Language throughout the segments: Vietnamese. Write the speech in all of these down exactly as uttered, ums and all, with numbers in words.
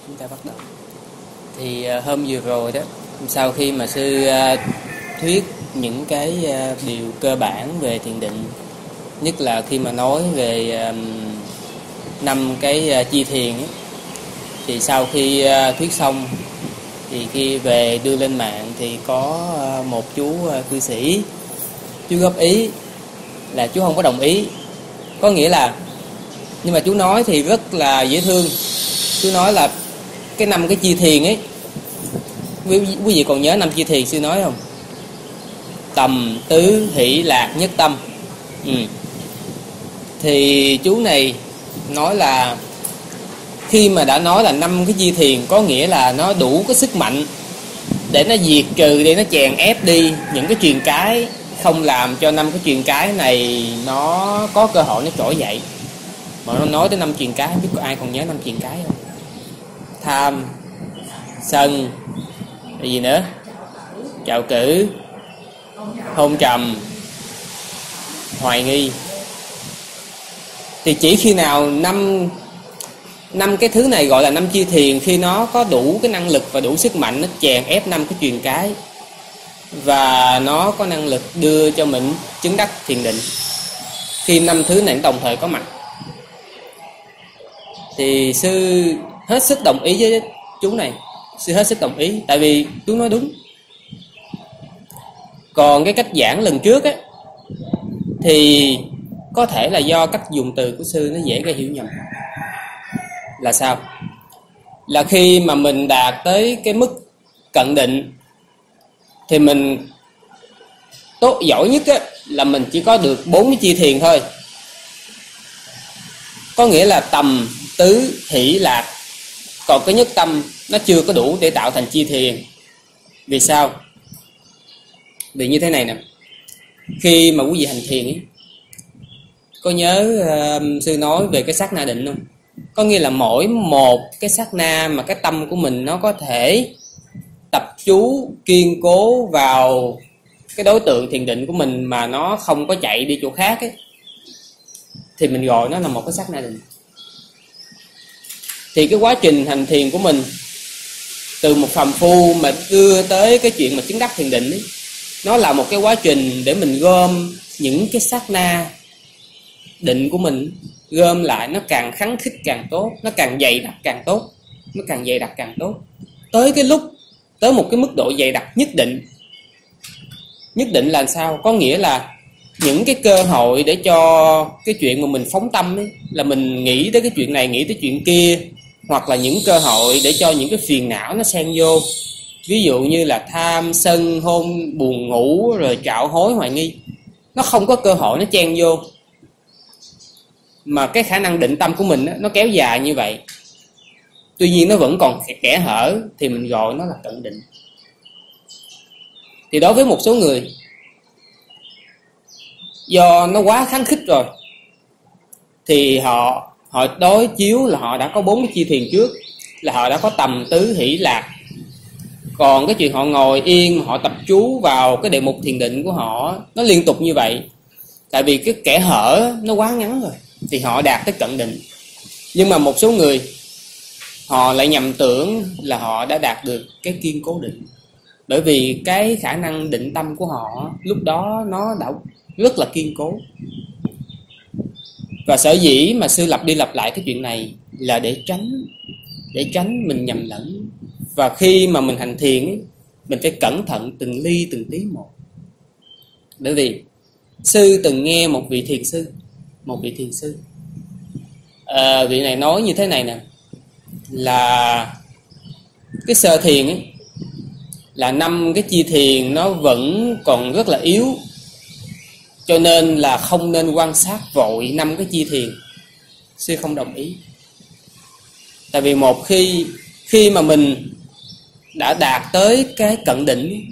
Chúng ta bắt đầu. Thì uh, hôm vừa rồi đó, sau khi mà sư uh, thuyết những cái uh, điều cơ bản về thiền định, nhất là khi mà nói về năm um, cái uh, chi thiền ấy, thì sau khi uh, thuyết xong thì khi về đưa lên mạng thì có uh, một chú uh, cư sĩ, chú góp ý là chú không có đồng ý. Có nghĩa là, nhưng mà chú nói thì rất là dễ thương. Chú nói là cái năm cái chi thiền ấy, quý, quý vị còn nhớ năm chi thiền sư nói không? Tầm, tứ, hỷ, lạc, nhất tâm. ừ. Thì chú này nói là khi mà đã nói là năm cái chi thiền, có nghĩa là nó đủ cái sức mạnh để nó diệt trừ, để nó chèn ép đi những cái truyền cái, không làm cho năm cái truyền cái này nó có cơ hội nó trỗi dậy. Mà nó nói tới năm truyền cái, không biết có ai còn nhớ năm truyền cái không? Tham, sân, cái gì nữa? Trạo cử, hôn trầm, hoài nghi. Thì chỉ khi nào năm năm cái thứ này gọi là năm chi thiền, khi nó có đủ cái năng lực và đủ sức mạnh, nó chèn ép năm cái truyền cái, và nó có năng lực đưa cho mình chứng đắc thiền định. Khi năm thứ này đồng thời có mặt thì sư hết sức đồng ý với chú này. Sư hết sức đồng ý, tại vì chú nói đúng. Còn cái cách giảng lần trước á, thì có thể là do cách dùng từ của sư nó dễ gây hiểu nhầm. Là sao? Là khi mà mình đạt tới cái mức cận định thì mình tốt giỏi nhất á, là mình chỉ có được bốn cái chi thiền thôi. Có nghĩa là tầm, tứ, hỷ, lạc. Còn cái nhất tâm nó chưa có đủ để tạo thành chi thiền. Vì sao? Vì như thế này nè. Khi mà quý vị hành thiền ấy, có nhớ uh, sư nói về cái sát na định không? Có nghĩa là mỗi một cái sát na mà cái tâm của mình nó có thể tập chú kiên cố vào cái đối tượng thiền định của mình mà nó không có chạy đi chỗ khác ấy, thì mình gọi nó là một cái sát na định. Thì cái quá trình hành thiền của mình, từ một phàm phu mà đưa tới cái chuyện mà chứng đắc thiền định ấy, nó là một cái quá trình để mình gom những cái sát na định của mình, gom lại, nó càng khắng khích càng tốt, nó càng dày đặc càng tốt, nó càng dày đặc càng tốt. Tới cái lúc, tới một cái mức độ dày đặc nhất định. Nhất định là sao? Có nghĩa là những cái cơ hội để cho cái chuyện mà mình phóng tâm ấy, là mình nghĩ tới cái chuyện này, nghĩ tới chuyện kia, hoặc là những cơ hội để cho những cái phiền não nó xen vô. Ví dụ như là tham, sân, hôn, buồn ngủ, rồi trạo hối, hoài nghi. Nó không có cơ hội nó chen vô. Mà cái khả năng định tâm của mình nó kéo dài như vậy, tuy nhiên nó vẫn còn kẽ hở, thì mình gọi nó là cận định. Thì đối với một số người, do nó quá kháng khích rồi, thì họ họ đối chiếu là họ đã có bốn cái chi thiền trước, là họ đã có tầm, tứ, hỷ, lạc. Còn cái chuyện họ ngồi yên, họ tập chú vào cái đề mục thiền định của họ, nó liên tục như vậy, tại vì cái kẽ hở nó quá ngắn rồi, thì họ đạt tới cận định. Nhưng mà một số người, họ lại nhầm tưởng là họ đã đạt được cái kiên cố định, bởi vì cái khả năng định tâm của họ lúc đó nó đã rất là kiên cố. Và sở dĩ mà sư lặp đi lặp lại cái chuyện này là để tránh để tránh mình nhầm lẫn. Và khi mà mình hành thiền ấy, mình phải cẩn thận từng ly từng tí một. Bởi vì sư từng nghe một vị thiền sư một vị thiền sư à, vị này nói như thế này nè, là cái sơ thiền ấy, là năm cái chi thiền nó vẫn còn rất là yếu, cho nên là không nên quan sát vội năm cái chi thiền. Sư không đồng ý. Tại vì một khi khi mà mình đã đạt tới cái cận định,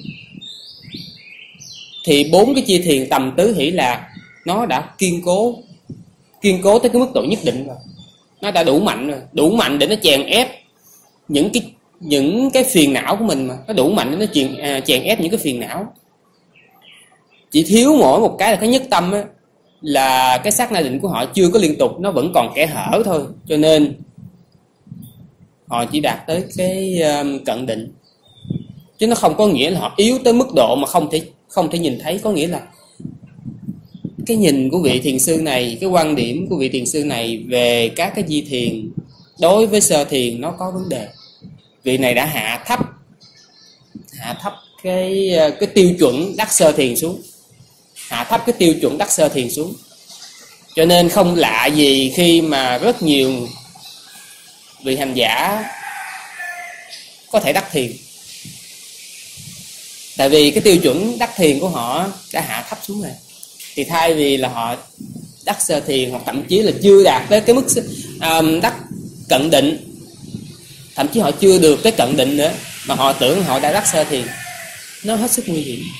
thì bốn cái chi thiền tầm, tứ, hỷ, lạc nó đã kiên cố kiên cố tới cái mức độ nhất định rồi. Nó đã đủ mạnh rồi, đủ mạnh để nó chèn ép những cái những cái phiền não của mình, mà nó đủ mạnh để nó chèn à, chèn ép những cái phiền não. Chỉ thiếu mỗi một cái là cái nhất tâm á, là cái sát na định của họ chưa có liên tục, nó vẫn còn kẽ hở thôi. Cho nên họ chỉ đạt tới cái um, cận định, chứ nó không có nghĩa là họ yếu tới mức độ mà không thể không thể nhìn thấy. Có nghĩa là cái nhìn của vị thiền sư này, cái quan điểm của vị thiền sư này về các cái di thiền đối với sơ thiền nó có vấn đề. Vị này đã hạ thấp hạ thấp cái cái tiêu chuẩn đắc sơ thiền xuống, hạ thấp cái tiêu chuẩn đắc sơ thiền xuống. Cho nên không lạ gì khi mà rất nhiều vị hành giả có thể đắc thiền, tại vì cái tiêu chuẩn đắc thiền của họ đã hạ thấp xuống rồi. Thì thay vì là họ đắc sơ thiền, hoặc thậm chí là chưa đạt tới cái mức um, đắc cận định, thậm chí họ chưa được tới cận định nữa, mà họ tưởng họ đã đắc sơ thiền, nó hết sức nguy hiểm.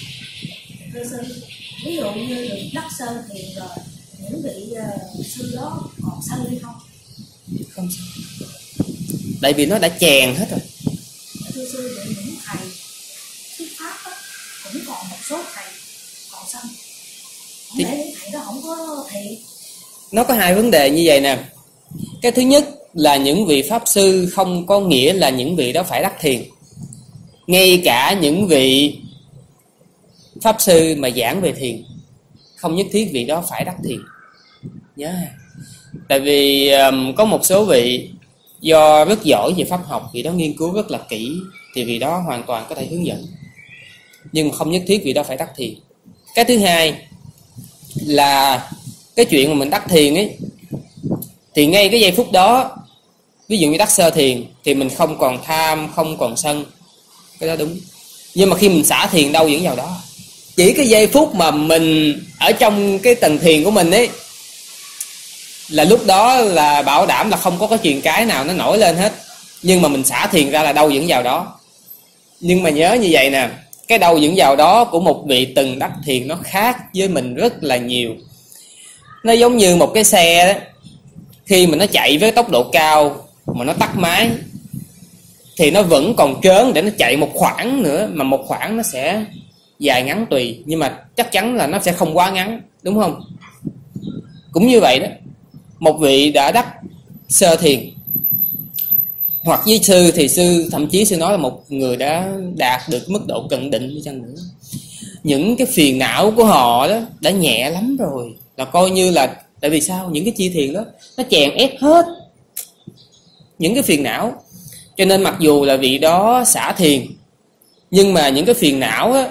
Ví dụ như được đắc sơ thiền rồi, những vị uh, sư đó còn sanh hay không? Không sanh, tại vì nó đã chèn hết rồi. Thưa sư, vậy những thầy thuyết pháp đó, cũng còn một số thầy còn sanh, không thì... lẽ những thầy đó không có thiện? Nó có hai vấn đề như vậy nè. Cái thứ nhất là những vị pháp sư không có nghĩa là những vị đó phải đắc thiền. Ngay cả những vị pháp sư mà giảng về thiền, không nhất thiết vị đó phải đắc thiền. Nhớ ha. Tại vì um, có một số vị do rất giỏi về pháp học, vị đó nghiên cứu rất là kỹ, thì vị đó hoàn toàn có thể hướng dẫn, nhưng không nhất thiết vị đó phải đắc thiền. Cái thứ hai là cái chuyện mà mình đắc thiền ấy, thì ngay cái giây phút đó, ví dụ như đắc sơ thiền, thì mình không còn tham, không còn sân, cái đó đúng. Nhưng mà khi mình xả thiền đâu vẫn vào đó. Chỉ cái giây phút mà mình ở trong cái tầng thiền của mình ấy, là lúc đó là bảo đảm là không có cái chuyện cái nào nó nổi lên hết. Nhưng mà mình xả thiền ra là đâu vẫn vào đó. Nhưng mà nhớ như vậy nè, cái đâu vẫn vào đó của một vị từng đắc thiền nó khác với mình rất là nhiều. Nó giống như một cái xe đó, khi mà nó chạy với tốc độ cao mà nó tắt máy, thì nó vẫn còn trớn để nó chạy một khoảng nữa, mà một khoảng nó sẽ dài ngắn tùy, nhưng mà chắc chắn là nó sẽ không quá ngắn, đúng không? Cũng như vậy đó, một vị đã đắc sơ thiền hoặc với sư, thì sư thậm chí sư nói là một người đã đạt được mức độ cận định đi chăng nữa, những cái phiền não của họ đó đã nhẹ lắm rồi, là coi như là, tại vì sao? Những cái chi thiền đó nó chèn ép hết những cái phiền não. Cho nên mặc dù là vị đó xả thiền, nhưng mà những cái phiền não á,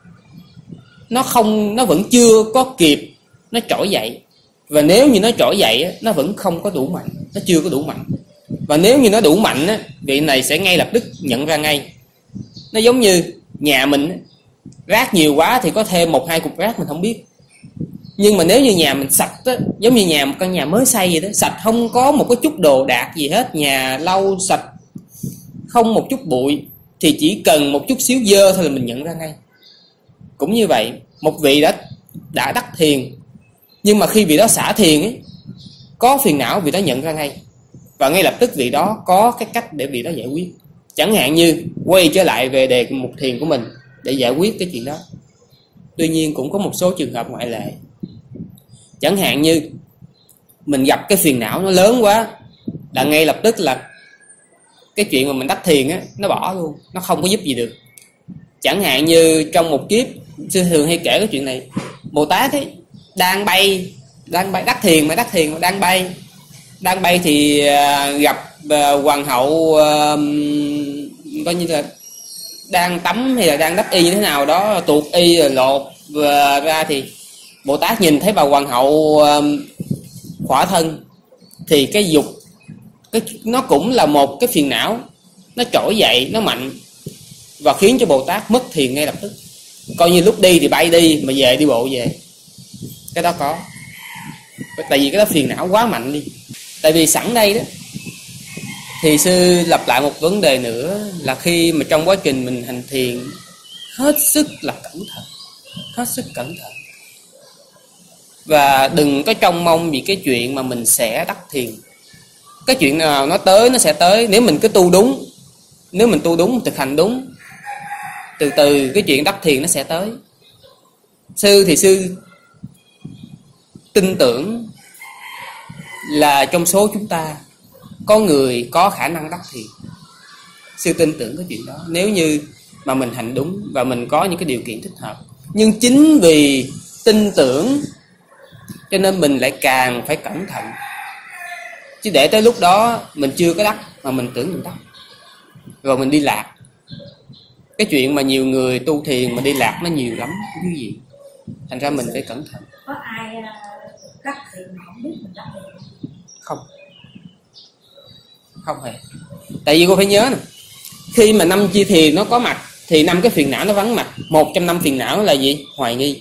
nó không, nó vẫn chưa có kịp nó trỗi dậy. Và nếu như nó trỗi dậy á, nó vẫn không có đủ mạnh, nó chưa có đủ mạnh. Và nếu như nó đủ mạnh á, vị này sẽ ngay lập tức nhận ra ngay. Nó giống như nhà mình á, rác nhiều quá thì có thêm một hai cục rác mình không biết. Nhưng mà nếu như nhà mình sạch á, giống như nhà một căn nhà mới xây vậy đó, sạch không có một cái chút đồ đạc gì hết, nhà lau sạch, không một chút bụi, thì chỉ cần một chút xíu dơ thôi là mình nhận ra ngay. Cũng như vậy, một vị đã đã đắc thiền, nhưng mà khi vị đó xả thiền ấy, có phiền não vị đó nhận ra ngay, và ngay lập tức vị đó có cái cách để vị đó giải quyết. Chẳng hạn như quay trở lại về đề mục thiền của mình để giải quyết cái chuyện đó. Tuy nhiên cũng có một số trường hợp ngoại lệ. Chẳng hạn như mình gặp cái phiền não nó lớn quá, là ngay lập tức là cái chuyện mà mình đắc thiền á, nó bỏ luôn, nó không có giúp gì được. Chẳng hạn như trong một kiếp, sư thường hay kể cái chuyện này, Bồ Tát ấy đang bay, đang bay đắc thiền mà đắc thiền mà đang bay, đang bay thì uh, gặp uh, hoàng hậu uh, coi như là đang tắm hay là đang đắp y như thế nào đó, tuột y rồi lột uh, ra, thì Bồ Tát nhìn thấy bà hoàng hậu uh, khỏa thân, thì cái dục cái nó cũng là một cái phiền não, nó trỗi dậy, nó mạnh, và khiến cho Bồ Tát mất thiền ngay lập tức. Coi như lúc đi thì bay đi, mà về đi bộ về. Cái đó có. Tại vì cái đó phiền não quá mạnh đi. Tại vì sẵn đây đó, thì sư lặp lại một vấn đề nữa, là khi mà trong quá trình mình hành thiền, hết sức là cẩn thận, hết sức cẩn thận, và đừng có trông mong vì cái chuyện mà mình sẽ đắc thiền. Cái chuyện nào nó tới nó sẽ tới, nếu mình cứ tu đúng, nếu mình tu đúng, thực hành đúng, từ từ cái chuyện đắc thiền nó sẽ tới. Sư thì sư tin tưởng là trong số chúng ta có người có khả năng đắc thiền. Sư tin tưởng cái chuyện đó, nếu như mà mình hành đúng và mình có những cái điều kiện thích hợp. Nhưng chính vì tin tưởng cho nên mình lại càng phải cẩn thận. Chứ để tới lúc đó mình chưa có đắc mà mình tưởng mình đắc, rồi mình đi lạc. Cái chuyện mà nhiều người tu thiền mà đi lạc nó nhiều lắm quý vị. Thành ra mình phải cẩn thận. Có ai đắc thiền mà không biết mình đắc thiền? Không. Không hề. Tại vì cô phải nhớ nè, khi mà năm chi thiền nó có mặt thì năm cái phiền não nó vắng mặt. Một trong năm phiền não là gì? Hoài nghi.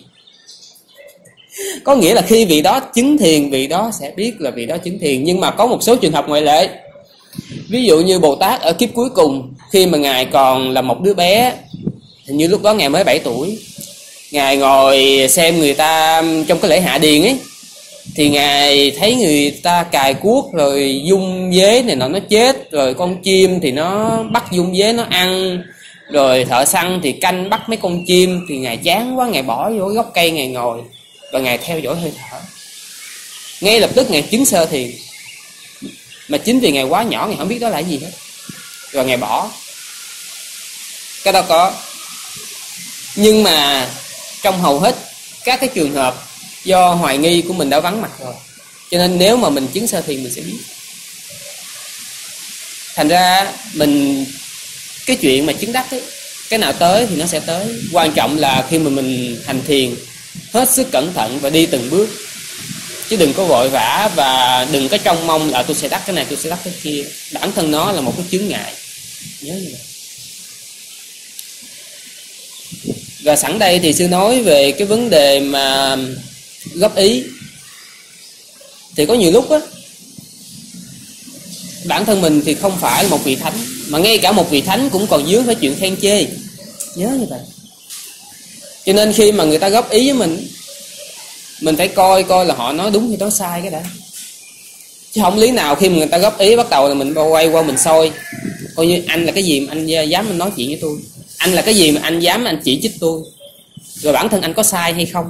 Có nghĩa là khi vị đó chứng thiền, vị đó sẽ biết là vị đó chứng thiền. Nhưng mà có một số trường hợp ngoại lệ. Ví dụ như Bồ Tát ở kiếp cuối cùng, khi mà Ngài còn là một đứa bé, hình như lúc đó Ngài mới bảy tuổi, Ngài ngồi xem người ta trong cái lễ hạ điền ấy, thì Ngài thấy người ta cài cuốc rồi dung dế này nọ nó chết, rồi con chim thì nó bắt dung dế nó ăn, rồi thợ săn thì canh bắt mấy con chim. Thì Ngài chán quá, Ngài bỏ vô gốc cây Ngài ngồi và Ngài theo dõi hơi thở. Ngay lập tức Ngài chứng sơ thiền. Mà chính vì Ngài quá nhỏ, Ngài không biết đó là cái gì hết, rồi Ngài bỏ. Cái đó có. Nhưng mà trong hầu hết các cái trường hợp do hoài nghi của mình đã vắng mặt rồi, cho nên nếu mà mình chứng sơ thiền mình sẽ biết. Thành ra mình, cái chuyện mà chứng đắc ấy, cái nào tới thì nó sẽ tới. Quan trọng là khi mà mình hành thiền hết sức cẩn thận và đi từng bước, chứ đừng có vội vã và đừng có trông mong là tôi sẽ đắc cái này, tôi sẽ đắc cái kia. Bản thân nó là một cái chướng ngại, nhớ như vậy. Và sẵn đây thì sư nói về cái vấn đề mà góp ý. Thì có nhiều lúc á, bản thân mình thì không phải một vị thánh, mà ngay cả một vị thánh cũng còn dướng phải chuyện khen chê. Nhớ như vậy. Cho nên khi mà người ta góp ý với mình, mình phải coi coi là họ nói đúng hay nói sai cái đã. Chứ không lý nào khi mà người ta góp ý bắt đầu là mình quay qua mình soi. Coi như anh là cái gì mà anh dám anh nói chuyện với tôi, anh là cái gì mà anh dám anh chỉ trích tôi, rồi bản thân anh có sai hay không.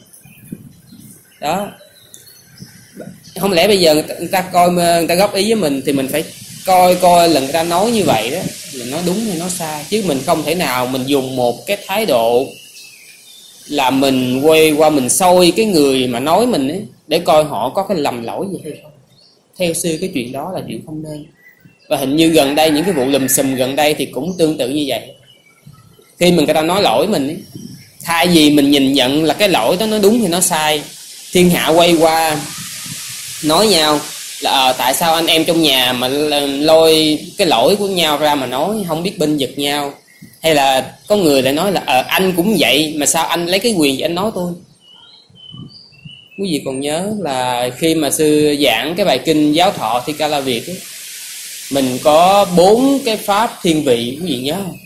Đó. Không lẽ bây giờ người ta, người ta coi người ta góp ý với mình thì mình phải coi coi là người ta nói như vậy đó là nói đúng hay nói sai. Chứ mình không thể nào mình dùng một cái thái độ là mình quay qua mình soi cái người mà nói mình ấy, để coi họ có cái lầm lỗi gì hay không. Theo sư cái chuyện đó là chuyện không nên. Và hình như gần đây những cái vụ lùm xùm gần đây thì cũng tương tự như vậy. Khi mình người ta nói lỗi mình ấy, thay vì mình nhìn nhận là cái lỗi đó nó đúng hay nó sai, thiên hạ quay qua nói nhau là à, tại sao anh em trong nhà mà lôi cái lỗi của nhau ra mà nói, không biết bênh vực nhau. Hay là có người lại nói là à, anh cũng vậy mà sao anh lấy cái quyền gì anh nói tôi. Quý vị còn nhớ là khi mà sư giảng cái bài kinh Giáo Thọ Thi Ca La Việt ấy, mình có bốn cái pháp thiên vị, quý vị nhớ không?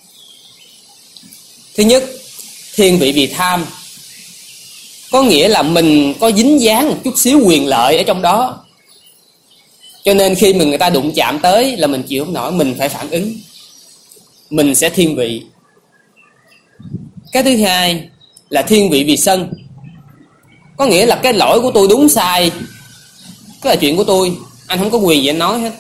Thứ nhất, thiên vị vì tham. Có nghĩa là mình có dính dáng một chút xíu quyền lợi ở trong đó, cho nên khi mà người ta đụng chạm tới là mình chịu không nổi, mình phải phản ứng, mình sẽ thiên vị. Cái thứ hai là thiên vị vì sân. Có nghĩa là cái lỗi của tôi đúng sai, cái là chuyện của tôi, anh không có quyền gì anh nói hết.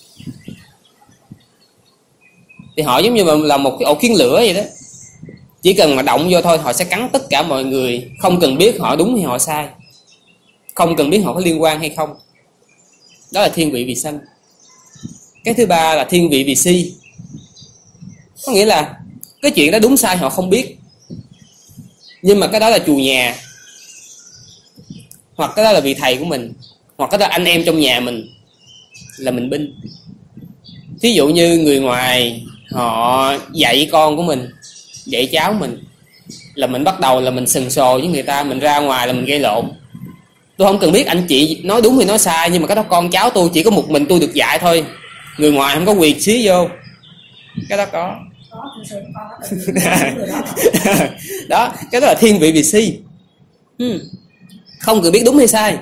Thì họ giống như là một cái ổ kiến lửa vậy đó, chỉ cần mà động vô thôi họ sẽ cắn tất cả mọi người, không cần biết họ đúng hay họ sai, không cần biết họ có liên quan hay không. Đó là thiên vị vì sân. Cái thứ ba là thiên vị vì si. Có nghĩa là cái chuyện đó đúng sai họ không biết, nhưng mà cái đó là chùa nhà, hoặc cái đó là vị thầy của mình, hoặc cái đó là anh em trong nhà mình, là mình binh. Thí dụ như người ngoài họ dạy con của mình, dạy cháu mình, là mình bắt đầu là mình sừng sồ với người ta, mình ra ngoài là mình gây lộn. Tôi không cần biết anh chị nói đúng hay nói sai, nhưng mà cái đó con cháu tôi chỉ có một mình tôi được dạy thôi, người ngoài không có quyền xí vô. Cái đó có. Đó, cái đó là thiên vị vì si. Không cần biết đúng hay sai.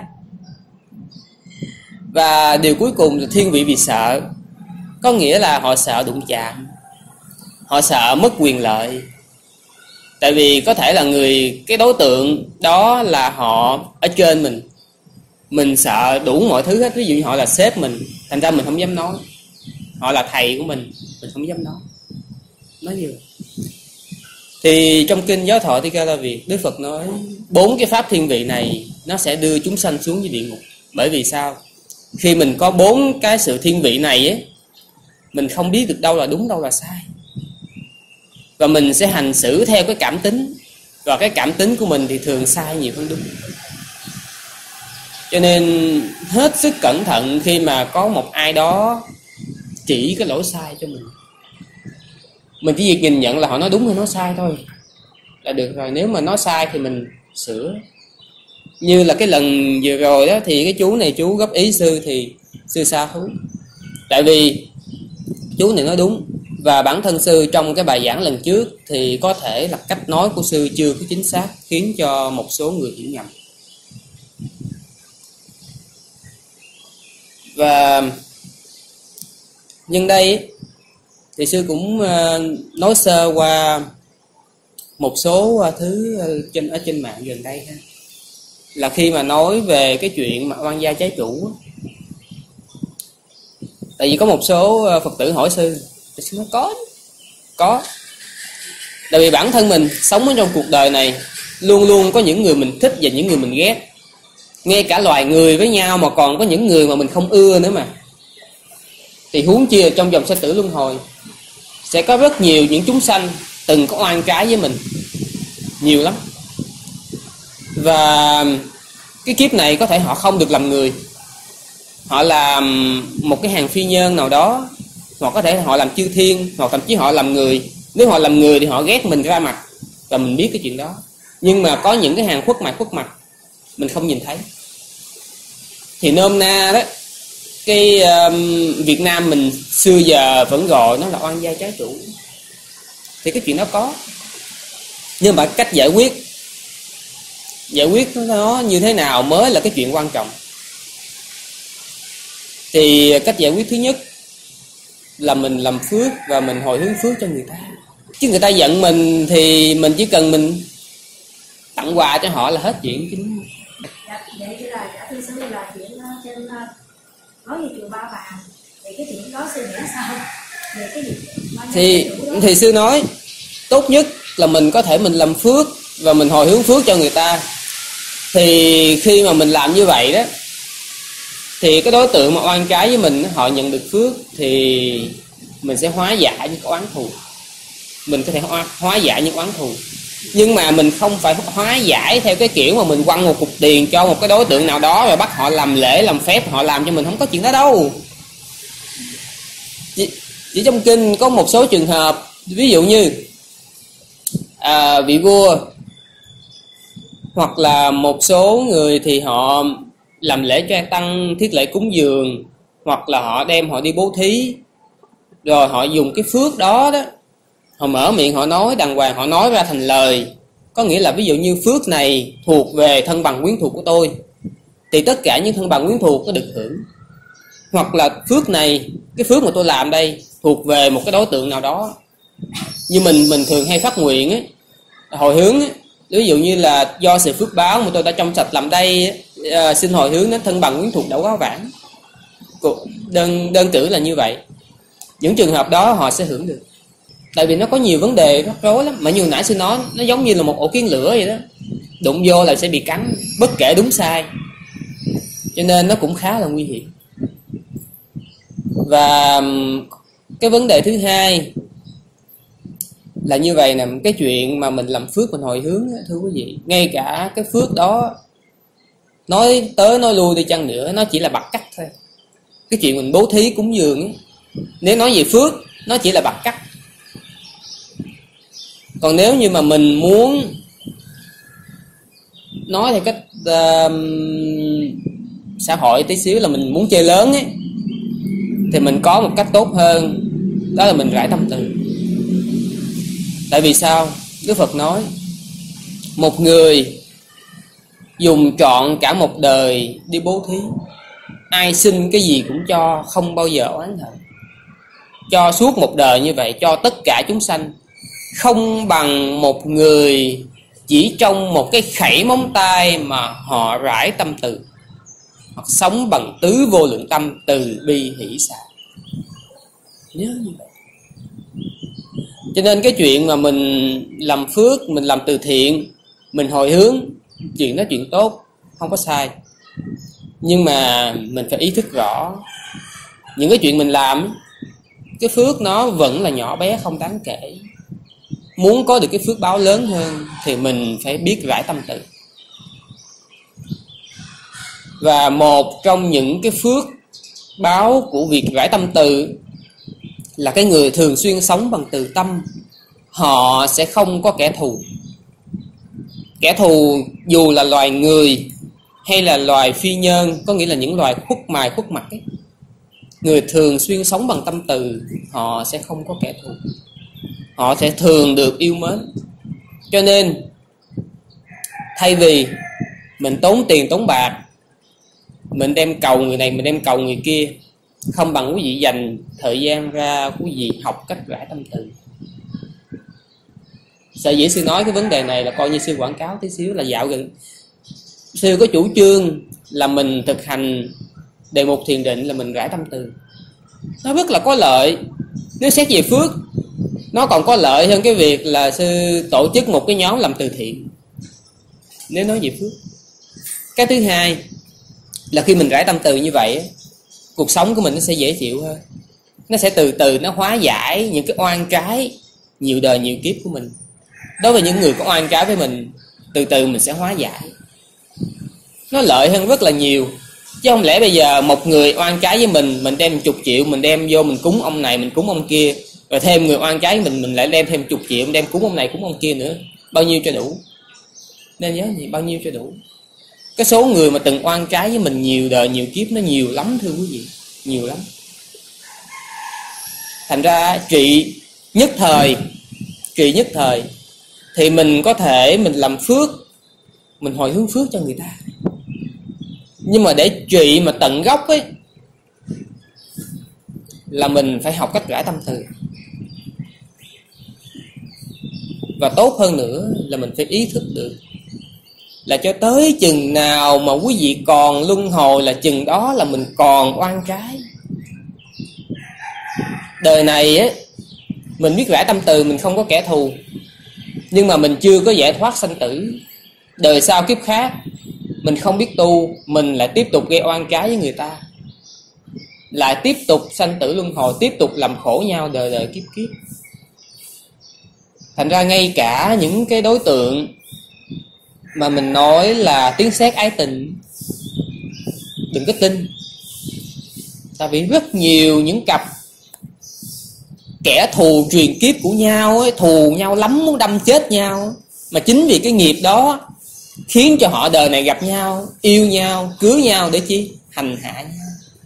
Và điều cuối cùng là thiên vị vì sợ. Có nghĩa là họ sợ đụng chạm, họ sợ mất quyền lợi. Tại vì có thể là người, cái đối tượng đó là họ ở trên mình, Mình sợ đủ mọi thứ hết. Ví dụ như họ là sếp mình, thành ra mình không dám nói. Họ là thầy của mình, mình không dám nói. Nói như vậy. Thì trong kinh Giáo thoại Thích-ca-la Việt, Đức Phật nói bốn cái pháp thiên vị này nó sẽ đưa chúng sanh xuống với địa ngục. Bởi vì sao? Khi mình có bốn cái sự thiên vị này ấy, mình không biết được đâu là đúng, đâu là sai. Và mình sẽ hành xử theo cái cảm tính. Và cái cảm tính của mình thì thường sai nhiều hơn đúng. Cho nên hết sức cẩn thận khi mà có một ai đó chỉ cái lỗi sai cho mình. Mình chỉ việc nhìn nhận là họ nói đúng hay nói sai thôi là được rồi. Nếu mà nói sai thì mình sửa. Như là cái lần vừa rồi đó, thì cái chú này chú góp ý sư thì sư sa thú. Tại vì chú này nói đúng. Và bản thân sư trong cái bài giảng lần trước thì có thể là cách nói của sư chưa có chính xác, khiến cho một số người hiểu nhầm. Và nhân đây thì sư cũng nói sơ qua một số thứ trên ở trên mạng gần đây ha. Là khi mà nói về cái chuyện mà oan gia trái chủ, tại vì có một số Phật tử hỏi sư, thì sư nói có có tại vì bản thân mình sống ở trong cuộc đời này luôn luôn có những người mình thích và những người mình ghét. Ngay cả loài người với nhau mà còn có những người mà mình không ưa nữa mà. Thì huống chi trong dòng sinh tử luân hồi sẽ có rất nhiều những chúng sanh từng có oan trái với mình, nhiều lắm. Và cái kiếp này có thể họ không được làm người, họ làm một cái hàng phi nhân nào đó, hoặc có thể họ làm chư thiên, hoặc thậm chí họ làm người. Nếu họ làm người thì họ ghét mình ra mặt, và mình biết cái chuyện đó. Nhưng mà có những cái hàng khuất mặt khuất mặt mình không nhìn thấy. Thì nôm na đó, cái um, Việt Nam mình xưa giờ vẫn gọi nó là oan gia trái chủ. Thì cái chuyện đó có, nhưng mà cách giải quyết Giải quyết nó như thế nào mới là cái chuyện quan trọng. Thì cách giải quyết thứ nhất là mình làm phước và mình hồi hướng phước cho người ta. Chứ người ta giận mình thì mình chỉ cần mình tặng quà cho họ là hết chuyện chứ. Dạ, vậy chứ là dạ thưa sư là chuyện trên nói về chùa Ba Vàng thì cái chuyện đó sư nghĩ sao? Về cái gì? Thì thì sư nói tốt nhất là mình có thể mình làm phước và mình hồi hướng phước cho người ta. Thì khi mà mình làm như vậy đó, thì cái đối tượng mà oan trái với mình họ nhận được phước, thì mình sẽ hóa giải những oán thù. Mình có thể hóa, hóa giải những oán thù. Nhưng mà mình không phải hóa giải theo cái kiểu mà mình quăng một cục tiền cho một cái đối tượng nào đó rồi bắt họ làm lễ làm phép, họ làm cho mình. Không có chuyện đó đâu. Chỉ, chỉ trong kinh có một số trường hợp, ví dụ như à, vị vua hoặc là một số người thì họ làm lễ cho tăng, thiết lễ cúng dường, hoặc là họ đem họ đi bố thí, rồi họ dùng cái phước đó đó, họ mở miệng họ nói đàng hoàng, họ nói ra thành lời. Có nghĩa là ví dụ như phước này thuộc về thân bằng quyến thuộc của tôi, thì tất cả những thân bằng quyến thuộc có được hưởng. Hoặc là phước này, cái phước mà tôi làm đây thuộc về một cái đối tượng nào đó. Như mình mình thường hay phát nguyện ấy, hồi hướng ấy, ví dụ như là do sự phước báo mà tôi đã trong sạch làm đây ấy, à, xin hồi hướng đến thân bằng quyến thuộc đã quá vãng. Đơn, đơn cử là như vậy. Những trường hợp đó họ sẽ hưởng được. Tại vì nó có nhiều vấn đề rắc rối lắm. Mà như nãy sư nói, nó giống như là một ổ kiến lửa vậy đó. Đụng vô là sẽ bị cắn, bất kể đúng sai. Cho nên nó cũng khá là nguy hiểm. Và cái vấn đề thứ hai là như vậy nè. Cái chuyện mà mình làm phước mình hồi hướng, thưa quý vị, ngay cả cái phước đó nói tới nói lui đi chăng nữa, nó chỉ là bạc cắt thôi. Cái chuyện mình bố thí cúng dường ấy, nếu nói về phước, nó chỉ là bạc cắt. Còn nếu như mà mình muốn nói theo cách uh, xã hội tí xíu, là mình muốn chơi lớn ấy, thì mình có một cách tốt hơn, đó là mình rải tâm từ. Tại vì sao? Đức Phật nói một người dùng trọn cả một đời đi bố thí, ai xin cái gì cũng cho, không bao giờ oán hận. Cho suốt một đời như vậy, cho tất cả chúng sanh, không bằng một người chỉ trong một cái khẩy móng tay mà họ rải tâm từ. hoặc sống bằng tứ vô lượng tâm từ bi hỷ xả. Nhớ như vậy. Cho nên cái chuyện mà mình làm phước, mình làm từ thiện, mình hồi hướng, chuyện đó chuyện tốt, không có sai. Nhưng mà mình phải ý thức rõ, những cái chuyện mình làm, cái phước nó vẫn là nhỏ bé không đáng kể. Muốn có được cái phước báo lớn hơn thì mình phải biết rải tâm từ. Và một trong những cái phước báo của việc rải tâm từ là cái người thường xuyên sống bằng từ tâm, họ sẽ không có kẻ thù. Kẻ thù dù là loài người hay là loài phi nhân, có nghĩa là những loài khuất mài khuất mặt ấy. Người thường xuyên sống bằng tâm từ, họ sẽ không có kẻ thù, họ sẽ thường được yêu mến. Cho nên thay vì mình tốn tiền tốn bạc, mình đem cầu người này, mình đem cầu người kia, không bằng quý vị dành thời gian ra quý vị học cách rải tâm từ. Sở dĩ sư nói cái vấn đề này là coi như sư quảng cáo tí xíu, là dạo gần sư có chủ trương là mình thực hành đề mục thiền định là mình rải tâm từ. Nó rất là có lợi. Nếu xét về phước, nó còn có lợi hơn cái việc là sư tổ chức một cái nhóm làm từ thiện, nếu nói về phước. Cái thứ hai là khi mình rải tâm từ như vậy, cuộc sống của mình nó sẽ dễ chịu hơn. Nó sẽ từ từ nó hóa giải những cái oan trái nhiều đời nhiều kiếp của mình. Đối với những người có oan trái với mình, từ từ mình sẽ hóa giải. Nó lợi hơn rất là nhiều. Chứ không lẽ bây giờ một người oan trái với mình, mình đem chục triệu, mình đem vô mình cúng ông này, mình cúng ông kia, rồi thêm người oan trái với mình, mình lại đem thêm chục triệu, mình đem cúng ông này, cúng ông kia nữa. Bao nhiêu cho đủ? Nên nhớ gì? Bao nhiêu cho đủ? Cái số người mà từng oan trái với mình nhiều đời nhiều kiếp nó nhiều lắm thưa quý vị, nhiều lắm. Thành ra trị nhất thời, trị nhất thời thì mình có thể mình làm phước, mình hồi hướng phước cho người ta. Nhưng mà để trị mà tận gốc ấy, là mình phải học cách rải tâm từ. Và tốt hơn nữa là mình phải ý thức được là cho tới chừng nào mà quý vị còn luân hồi là chừng đó là mình còn oan trái. Đời này ấy, mình biết rải tâm từ, mình không có kẻ thù, nhưng mà mình chưa có giải thoát sanh tử. Đời sau kiếp khác mình không biết tu, mình lại tiếp tục gây oan trái với người ta, lại tiếp tục sanh tử luân hồi, tiếp tục làm khổ nhau đời đời kiếp kiếp. Thành ra ngay cả những cái đối tượng mà mình nói là tiếng sét ái tình, đừng có tin. Tại vì rất nhiều những cặp kẻ thù truyền kiếp của nhau ấy, thù nhau lắm, muốn đâm chết nhau, mà chính vì cái nghiệp đó khiến cho họ đời này gặp nhau, yêu nhau, cưới nhau để chi? Hành hạ nhau.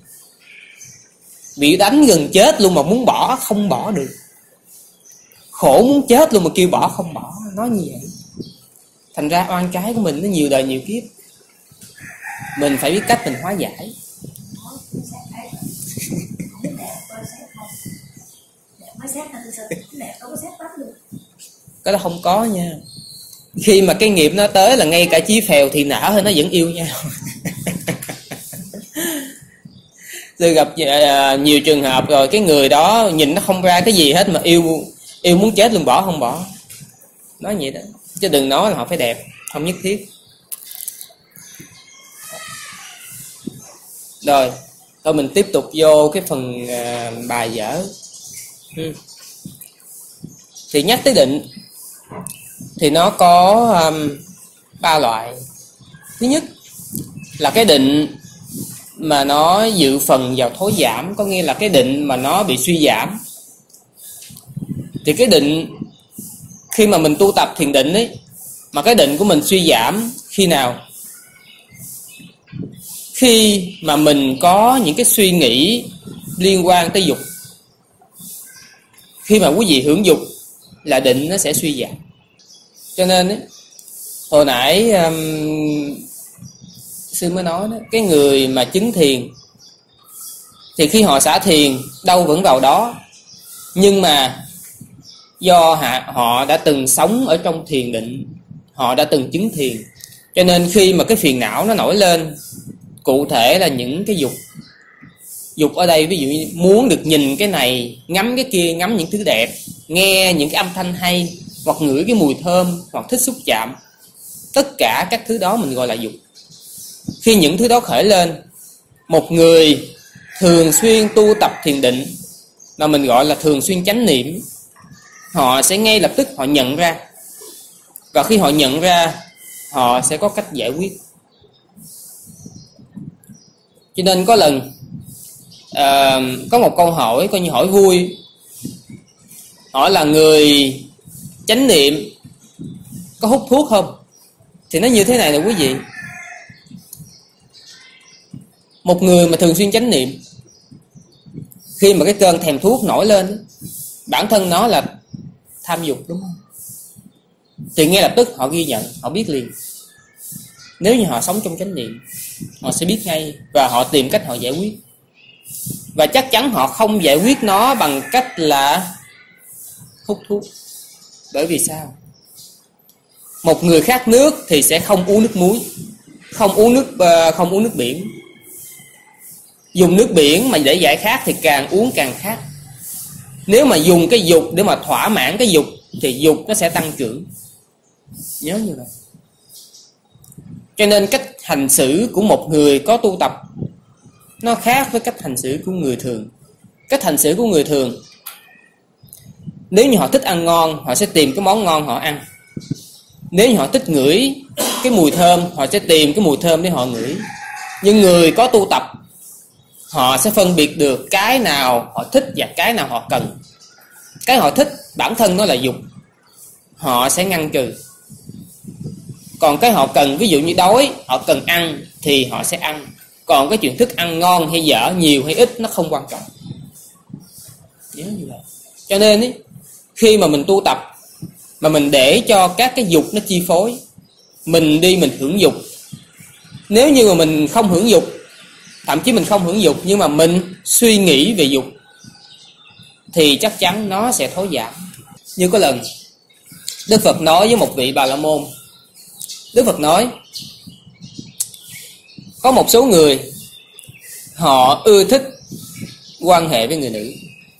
Bị đánh gần chết luôn mà muốn bỏ không bỏ được, khổ muốn chết luôn mà kêu bỏ không bỏ. Nói như vậy. Thành ra oan trái của mình nó nhiều đời nhiều kiếp, mình phải biết cách mình hóa giải. Cái đó không có nha. Khi mà cái nghiệp nó tới là ngay cả chí phèo thì nở hơi nó vẫn yêu nhau. Tôi gặp nhiều trường hợp rồi, cái người đó nhìn nó không ra cái gì hết mà yêu yêu muốn chết luôn, bỏ không bỏ. Nói vậy đó. Chứ đừng nói là họ phải đẹp, không nhất thiết. Rồi, thôi mình tiếp tục vô cái phần uh, bài vở. Hmm. Thì nhắc tới định thì nó có um, ba loại. Thứ nhất là cái định mà nó dự phần vào thối giảm, có nghĩa là cái định mà nó bị suy giảm. Thì cái định khi mà mình tu tập thiền định ấy, mà cái định của mình suy giảm khi nào? Khi mà mình có những cái suy nghĩ liên quan tới dục. Khi mà quý vị hưởng dục là định nó sẽ suy giảm. Cho nên ấy, hồi nãy um, sư mới nói đó, cái người mà chứng thiền thì khi họ xả thiền đâu vẫn vào đó, nhưng mà do họ đã từng sống ở trong thiền định, họ đã từng chứng thiền, cho nên khi mà cái phiền não nó nổi lên Cụ thể là những cái dục. Dục ở đây ví dụ như muốn được nhìn cái này, ngắm cái kia, ngắm những thứ đẹp, nghe những cái âm thanh hay, hoặc ngửi cái mùi thơm, hoặc thích xúc chạm. Tất cả các thứ đó mình gọi là dục. Khi những thứ đó khởi lên, một người thường xuyên tu tập thiền định, mà mình gọi là thường xuyên chánh niệm, họ sẽ ngay lập tức họ nhận ra. Và khi họ nhận ra, họ sẽ có cách giải quyết. Cho nên có lần à, có một câu hỏi coi như hỏi vui, hỏi là người chánh niệm có hút thuốc không? Thì nó như thế này nè quý vị. Một người mà thường xuyên chánh niệm, khi mà cái cơn thèm thuốc nổi lên, bản thân nó là tham dục, đúng không? Thì ngay lập tức họ ghi nhận, họ biết liền. Nếu như họ sống trong chánh niệm, họ sẽ biết ngay và họ tìm cách họ giải quyết. Và chắc chắn họ không giải quyết nó bằng cách là hút thuốc. Bởi vì sao? Một người khát nước thì sẽ không uống nước muối, không uống nước không uống nước biển. Dùng nước biển mà để giải khát thì càng uống càng khát. Nếu mà dùng cái dục để mà thỏa mãn cái dục thì dục nó sẽ tăng trưởng. Nhớ như vậy. Cho nên cách hành xử của một người có tu tập nó khác với cách hành xử của người thường. Cách hành xử của người thường, nếu như họ thích ăn ngon, họ sẽ tìm cái món ngon họ ăn. Nếu như họ thích ngửi cái mùi thơm, họ sẽ tìm cái mùi thơm để họ ngửi. Nhưng người có tu tập, họ sẽ phân biệt được cái nào họ thích và cái nào họ cần. Cái họ thích bản thân nó là dục, họ sẽ ngăn trừ. Còn cái họ cần, ví dụ như đói, họ cần ăn thì họ sẽ ăn. Còn cái chuyện thức ăn ngon hay dở, nhiều hay ít nó không quan trọng. Nhớ như vậy. Cho nên ý, khi mà mình tu tập mà mình để cho các cái dục nó chi phối, mình đi mình hưởng dục. Nếu như mà mình không hưởng dục, thậm chí mình không hưởng dục nhưng mà mình suy nghĩ về dục, thì chắc chắn nó sẽ thối giảm. Như có lần Đức Phật nói với một vị Bà La Môn, Đức Phật nói có một số người họ ưa thích quan hệ với người nữ.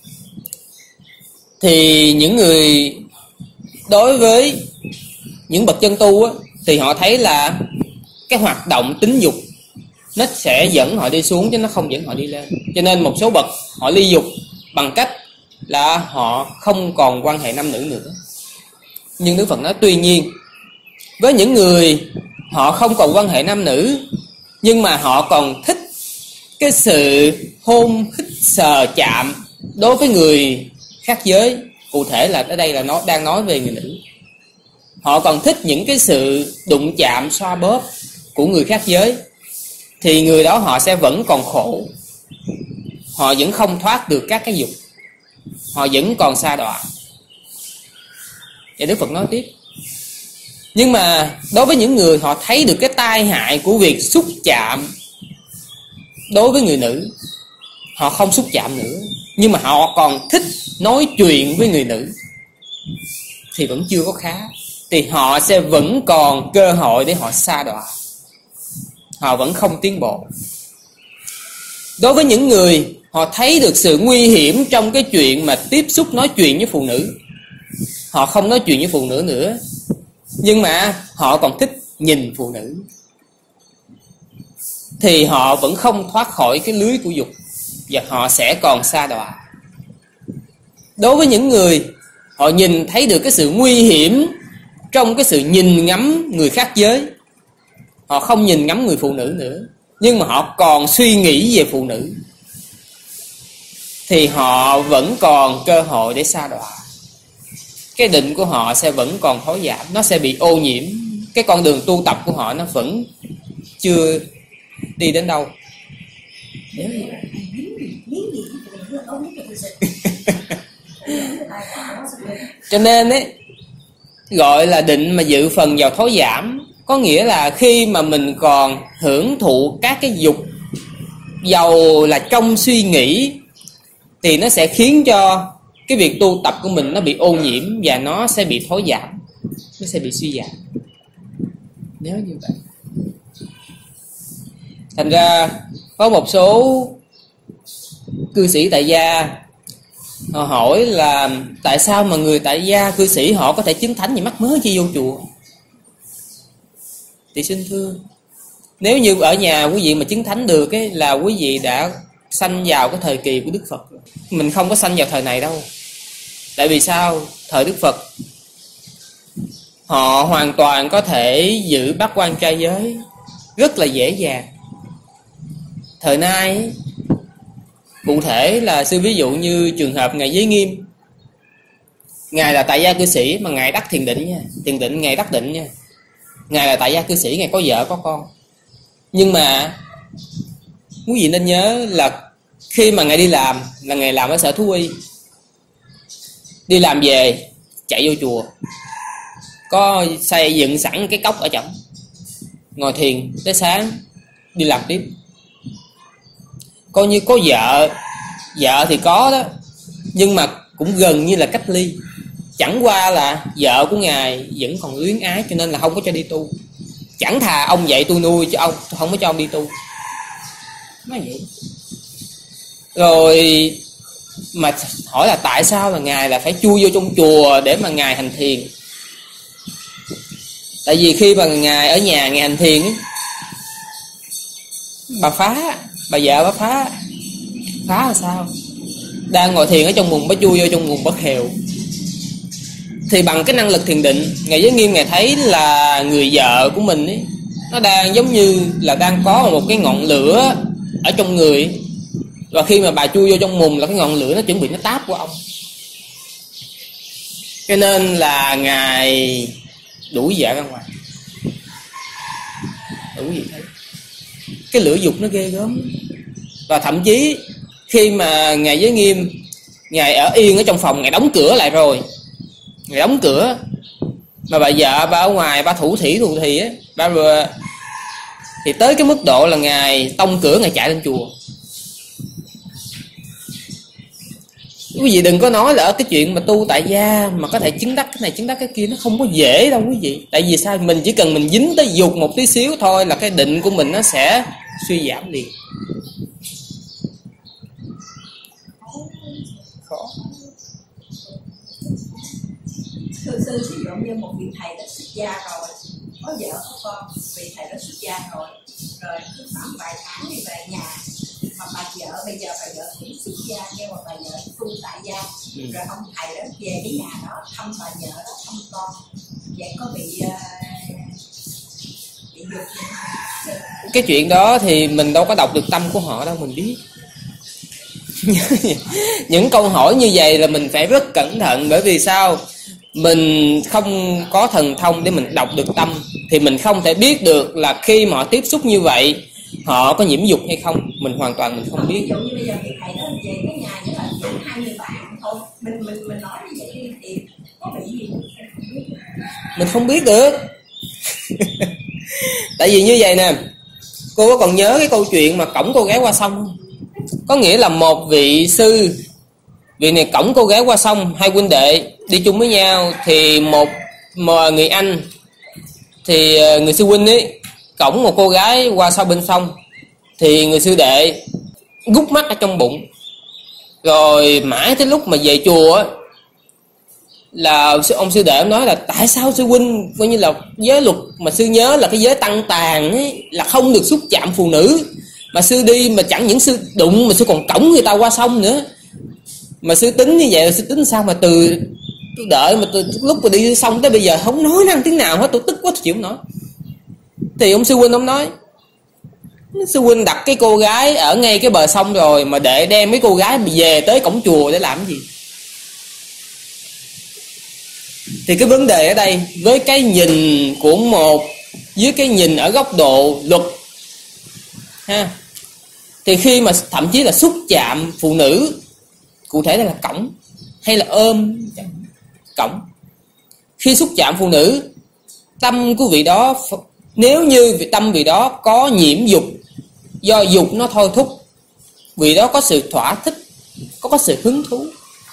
Thì những người đối với những bậc chân tu á, thì họ thấy là cái hoạt động tính dục nó sẽ dẫn họ đi xuống chứ nó không dẫn họ đi lên. Cho nên một số bậc họ ly dục bằng cách là họ không còn quan hệ nam nữ nữa. Nhưng Đức Phật nói tuy nhiên, với những người họ không còn quan hệ nam nữ nhưng mà họ còn thích cái sự hôn, hít, sờ, chạm đối với người khác giới, cụ thể là ở đây là nó đang nói về người nữ, họ còn thích những cái sự đụng chạm, xoa bóp của người khác giới, thì người đó họ sẽ vẫn còn khổ. Họ vẫn không thoát được các cái dục, họ vẫn còn sa đọa. Và Đức Phật nói tiếp, nhưng mà đối với những người họ thấy được cái tai hại của việc xúc chạm đối với người nữ, họ không xúc chạm nữa, nhưng mà họ còn thích nói chuyện với người nữ, thì vẫn chưa có khá. Thì họ sẽ vẫn còn cơ hội để họ sa đọa, họ vẫn không tiến bộ. Đối với những người họ thấy được sự nguy hiểm trong cái chuyện mà tiếp xúc nói chuyện với phụ nữ, họ không nói chuyện với phụ nữ nữa, nhưng mà họ còn thích nhìn phụ nữ, thì họ vẫn không thoát khỏi cái lưới của dục và họ sẽ còn sa đọa. Đối với những người họ nhìn thấy được cái sự nguy hiểm trong cái sự nhìn ngắm người khác giới, họ không nhìn ngắm người phụ nữ nữa, nhưng mà họ còn suy nghĩ về phụ nữ, thì họ vẫn còn cơ hội để sa đọa. Cái định của họ sẽ vẫn còn thối giảm, nó sẽ bị ô nhiễm. Cái con đường tu tập của họ nó vẫn chưa đi đến đâu. Cho nên ấy, gọi là định mà dự phần vào thối giảm, có nghĩa là khi mà mình còn hưởng thụ các cái dục, dầu là trong suy nghĩ, thì nó sẽ khiến cho cái việc tu tập của mình nó bị ô nhiễm và nó sẽ bị thối giảm, nó sẽ bị suy giảm. Nếu như vậy Thành ra có một số cư sĩ tại gia họ hỏi là tại sao mà người tại gia cư sĩ họ có thể chứng thánh gì mắc mớ chi vô chùa. Thì xin thưa, nếu như ở nhà quý vị mà chứng thánh được ấy, là quý vị đã sanh vào cái thời kỳ của Đức Phật. Mình không có sanh vào thời này đâu. Tại vì sao? Thời Đức Phật họ hoàn toàn có thể giữ bát quan trai giới rất là dễ dàng. Thời nay cụ thể là sư ví dụ như trường hợp ngài Giới Nghiêm, ngài là tại gia cư sĩ mà ngài đắc thiền định nha, thiền định ngài đắc định nha. Ngài là tại gia cư sĩ, ngài có vợ có con. Nhưng mà quý vị nên nhớ là khi mà ngài đi làm là ngài làm ở sở thú y, đi làm về chạy vô chùa, có xây dựng sẵn cái cốc ở trong, ngồi thiền tới sáng, đi làm tiếp. Coi như có vợ, vợ thì có đó, nhưng mà cũng gần như là cách ly. Chẳng qua là vợ của ngài vẫn còn luyến ái, cho nên là không có cho đi tu. Chẳng thà ông vậy tôi nuôi chứ ông không có cho ông đi tu. Nói vậy. Rồi mà hỏi là tại sao là ngài là phải chui vô trong chùa để mà ngài hành thiền. Tại vì khi mà ngài ở nhà ngài hành thiền ấy, bà phá, bà vợ bà phá. Phá là sao? Đang ngồi thiền ở trong mùng, bà chui vô trong mùng bất hèo. Thì bằng cái năng lực thiền định, ngài Giới Nghiêm ngài thấy là người vợ của mình ấy, nó đang giống như là đang có một cái ngọn lửa ở trong người ấy. Và khi mà bà chui vô trong mùng là cái ngọn lửa nó chuẩn bị nó táp của ông. Cho nên là ngài đuổi vợ ra ngoài. Đuổi gì thế? Cái lửa dục nó ghê gớm. Và thậm chí khi mà ngài Giới Nghiêm ngài ở yên ở trong phòng, ngài đóng cửa lại rồi, ngài đóng cửa, mà bà vợ bà ở ngoài bà thủ thỉ thủ thỉ á, bà vừa thì tới cái mức độ là ngài tông cửa ngài chạy lên chùa. Quý vị đừng có nói là ở cái chuyện mà tu tại gia mà có thể chứng đắc cái này chứng đắc cái kia, nó không có dễ đâu quý vị. Tại vì sao? Mình chỉ cần mình dính tới dục một tí xíu thôi là cái định của mình nó sẽ suy giảm liền. Khó. Thưa sư, ví dụ như một vị thầy đã xuất gia rồi, có vợ có con, vị thầy đã xuất gia rồi, rồi cứ khoảng vài tháng thì về nhà, mà bà vợ bây giờ bà vợ cũng xuất gia, nhưng mà bà vợ tu tại gia, ừ. Rồi ông thầy đó về cái nhà đó thăm bà vợ đó, thăm con, vậy có bị uh, bị dục gì? Cái chuyện đó thì mình đâu có đọc được tâm của họ đâu, mình biết. Những câu hỏi như vậy là mình phải rất cẩn thận. Bởi vì sao? Mình không có thần thông để mình đọc được tâm, thì mình không thể biết được là khi mà họ tiếp xúc như vậy họ có nhiễm dục hay không. Mình hoàn toàn mình không biết. Ví dụ như bây giờ thì thầy đó về cái nhà với là dẫn hai người bạn thôi, mình mình mình nói như vậy thì có bị gì mình không biết được. Tại vì như vậy nè, cô có còn nhớ cái câu chuyện mà cõng cô gái qua sông không? Có nghĩa là một vị sư, vị này cõng cô gái qua sông, hai huynh đệ đi chung với nhau. Thì một người anh, thì người sư huynh ấy cõng một cô gái qua sau bên sông, thì người sư đệ gút mắt ở trong bụng. Rồi mãi tới lúc mà về chùa á, là ông sư đệ ông nói là tại sao sư huynh, coi như là giới luật mà sư nhớ là cái giới tăng tàn ấy, là không được xúc chạm phụ nữ, mà sư đi mà chẳng những sư đụng mà sư còn cõng người ta qua sông nữa. Mà sư tính như vậy, sư tính sao mà từ tôi đợi mà từ lúc mà đi xong tới bây giờ không nói năng tiếng nào hết, tôi tức quá tôi chịu nói. Thì ông sư huynh ông nói, sư huynh đặt cái cô gái ở ngay cái bờ sông rồi, mà để đem mấy cô gái về tới cổng chùa để làm cái gì? Thì cái vấn đề ở đây với cái nhìn của một, với cái nhìn ở góc độ luật ha, thì khi mà thậm chí là xúc chạm phụ nữ, cụ thể là cõng hay là ôm cõng, khi xúc chạm phụ nữ, tâm của vị đó, nếu như tâm vị đó có nhiễm dục, do dục nó thôi thúc, vị đó có sự thỏa thích, có có sự hứng thú,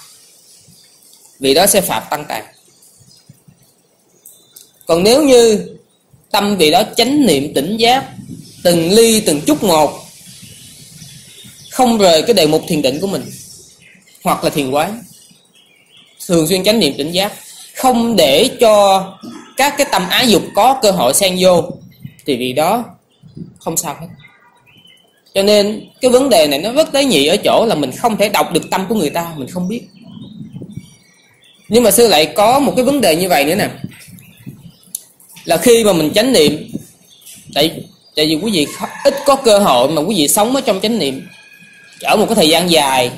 vị đó sẽ phạm tăng tàn. Còn nếu như tâm vị đó chánh niệm tỉnh giác, từng ly từng chút một, không rời cái đề mục thiền định của mình hoặc là thiền quán. Thường xuyên chánh niệm tỉnh giác, không để cho các cái tâm ái dục có cơ hội xen vô, thì vì đó không sao hết. Cho nên cái vấn đề này nó rất tế nhị ở chỗ là mình không thể đọc được tâm của người ta, mình không biết. Nhưng mà sư lại có một cái vấn đề như vậy nữa nè, là khi mà mình chánh niệm, tại, tại vì quý vị ít có cơ hội mà quý vị sống ở trong chánh niệm ở một cái thời gian dài,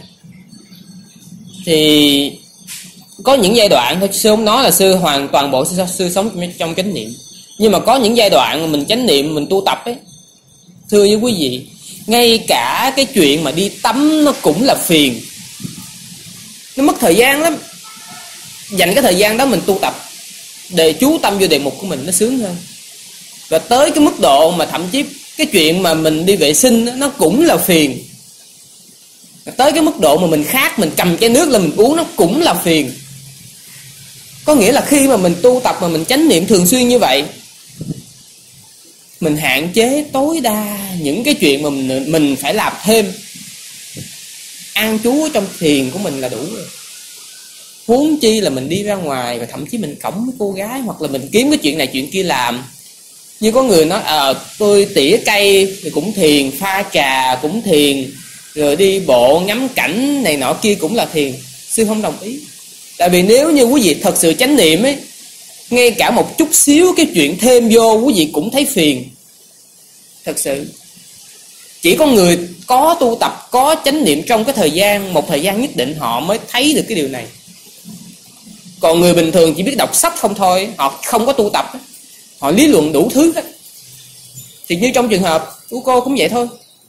thì có những giai đoạn thôi, sư không nói là sư hoàn toàn bộ sư, sư sống trong chánh niệm, nhưng mà có những giai đoạn mà mình chánh niệm, mình tu tập ấy, thưa với quý vị, ngay cả cái chuyện mà đi tắm nó cũng là phiền, nó mất thời gian lắm. Dành cái thời gian đó mình tu tập để chú tâm vô đề mục của mình, nó sướng hơn. Và tới cái mức độ mà thậm chí cái chuyện mà mình đi vệ sinh nó cũng là phiền, tới cái mức độ mà mình khát, mình cầm chai nước là mình uống nó cũng là phiền. Có nghĩa là khi mà mình tu tập mà mình chánh niệm thường xuyên như vậy, mình hạn chế tối đa những cái chuyện mà mình, mình phải làm thêm. An trú trong thiền của mình là đủ rồi. Huống chi là mình đi ra ngoài và thậm chí mình cõng với cô gái, hoặc là mình kiếm cái chuyện này chuyện kia làm. Như có người nói à, tôi tỉa cây thì cũng thiền, pha trà cũng thiền, rồi đi bộ ngắm cảnh này nọ kia cũng là thiền. Sư không đồng ý. Tại vì nếu như quý vị thật sự chánh niệm ấy, ngay cả một chút xíu cái chuyện thêm vô quý vị cũng thấy phiền. Thật sự chỉ có người có tu tập, có chánh niệm trong cái thời gian, một thời gian nhất định, họ mới thấy được cái điều này. Còn người bình thường chỉ biết đọc sách không thôi, họ không có tu tập, họ lý luận đủ thứ hết. Thì như trong trường hợp của cô cũng vậy thôi.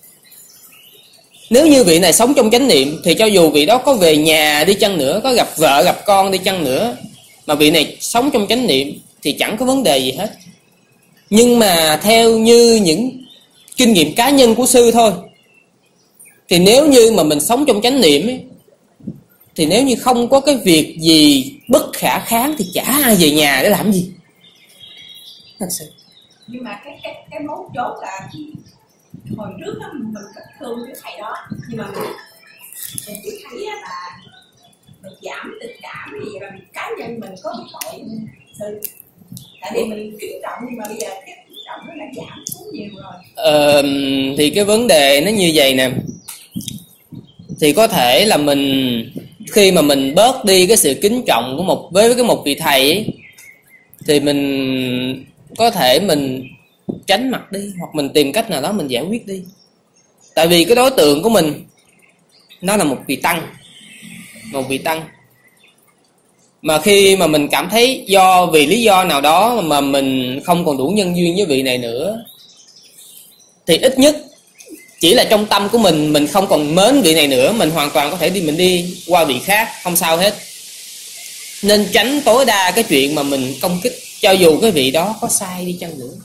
Nếu như vị này sống trong chánh niệm, thì cho dù vị đó có về nhà đi chăng nữa, có gặp vợ gặp con đi chăng nữa, mà vị này sống trong chánh niệm thì chẳng có vấn đề gì hết. Nhưng mà theo như những kinh nghiệm cá nhân của sư thôi, thì nếu như mà mình sống trong chánh niệm ấy, thì nếu như không có cái việc gì bất khả kháng thì chả ai về nhà để làm gì. Thật sự. Nhưng mà cái cái cái mấu chốt là hồi trước đó mình rất thương cái thầy đó, nhưng mà mình, mình chỉ thấy là mình giảm tình cảm gì là cá nhân mình có bị tội sư. Tại vì mình kính trọng, nhưng mà bây giờ cái kính trọng nó đã giảm xuống nhiều rồi. Ờ, thì cái vấn đề nó như vậy nè, thì có thể là mình khi mà mình bớt đi cái sự kính trọng của một với cái một vị thầy ấy, thì mình có thể mình tránh mặt đi, hoặc mình tìm cách nào đó mình giải quyết đi. Tại vì cái đối tượng của mình nó là một vị tăng, một vị tăng mà khi mà mình cảm thấy do vì lý do nào đó mà mình không còn đủ nhân duyên với vị này nữa, thì ít nhất chỉ là trong tâm của mình, mình không còn mến vị này nữa, mình hoàn toàn có thể đi mình đi qua vị khác, không sao hết. Nên tránh tối đa cái chuyện mà mình công kích, cho dù cái vị đó có sai đi chăng nữa.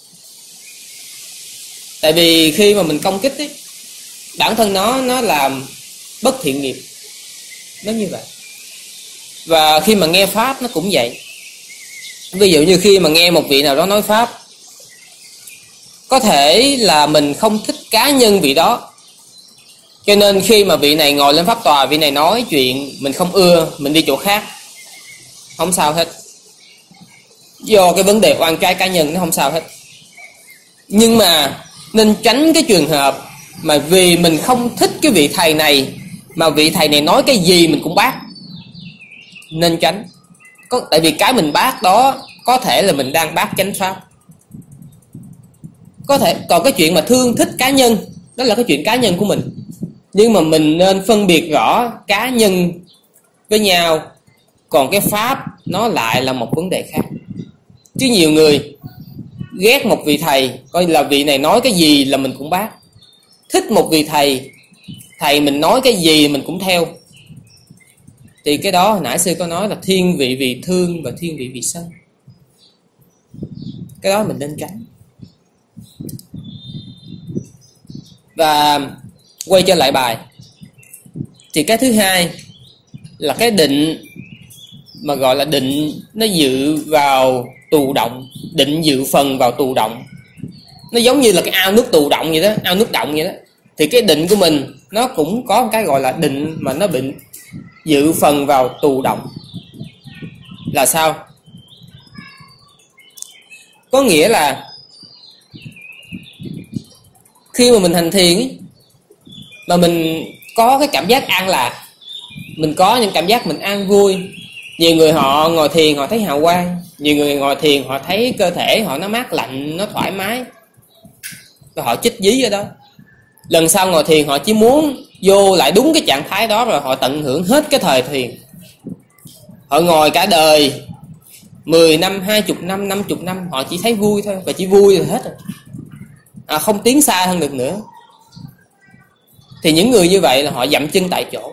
Tại vì khi mà mình công kích ấy, bản thân nó nó làm bất thiện nghiệp, nó như vậy. Và khi mà nghe pháp nó cũng vậy. Ví dụ như khi mà nghe một vị nào đó nói pháp, có thể là mình không thích cá nhân vị đó, cho nên khi mà vị này ngồi lên pháp tòa, vị này nói chuyện mình không ưa, mình đi chỗ khác, không sao hết. Do cái vấn đề oan trái cá nhân nó không sao hết. Nhưng mà nên tránh cái trường hợp mà vì mình không thích cái vị thầy này, mà vị thầy này nói cái gì mình cũng bác. Nên tránh. Có, tại vì cái mình bác đó có thể là mình đang bác chánh pháp. Có thể, còn cái chuyện mà thương thích cá nhân, đó là cái chuyện cá nhân của mình. Nhưng mà mình nên phân biệt rõ cá nhân với nhau, còn cái pháp nó lại là một vấn đề khác. Chứ nhiều người ghét một vị thầy, coi là vị này nói cái gì là mình cũng bác. Thích một vị thầy, thầy mình nói cái gì mình cũng theo. Thì cái đó hồi nãy sư có nói là thiên vị vì thương và thiên vị vì sân. Cái đó mình nên tránh. Và quay trở lại bài, thì cái thứ hai là cái định mà gọi là định nó dự vào tù động, định dự phần vào tù động. Nó giống như là cái ao nước tù động vậy đó, ao nước động vậy đó. Thì cái định của mình nó cũng có một cái gọi là định mà nó bị dự phần vào tù động. Là sao? Có nghĩa là khi mà mình hành thiền ấy, mà mình có cái cảm giác an lạc, mình có những cảm giác mình an vui. Nhiều người họ ngồi thiền họ thấy hào quang, nhiều người ngồi thiền họ thấy cơ thể họ nó mát lạnh, nó thoải mái, rồi họ chích dí ở đó. Lần sau ngồi thiền họ chỉ muốn vô lại đúng cái trạng thái đó, rồi họ tận hưởng hết cái thời thiền. Họ ngồi cả đời, mười năm, hai mươi năm, năm mươi năm, họ chỉ thấy vui thôi, và chỉ vui là hết rồi, à, không tiến xa hơn được nữa. Thì những người như vậy là họ dậm chân tại chỗ.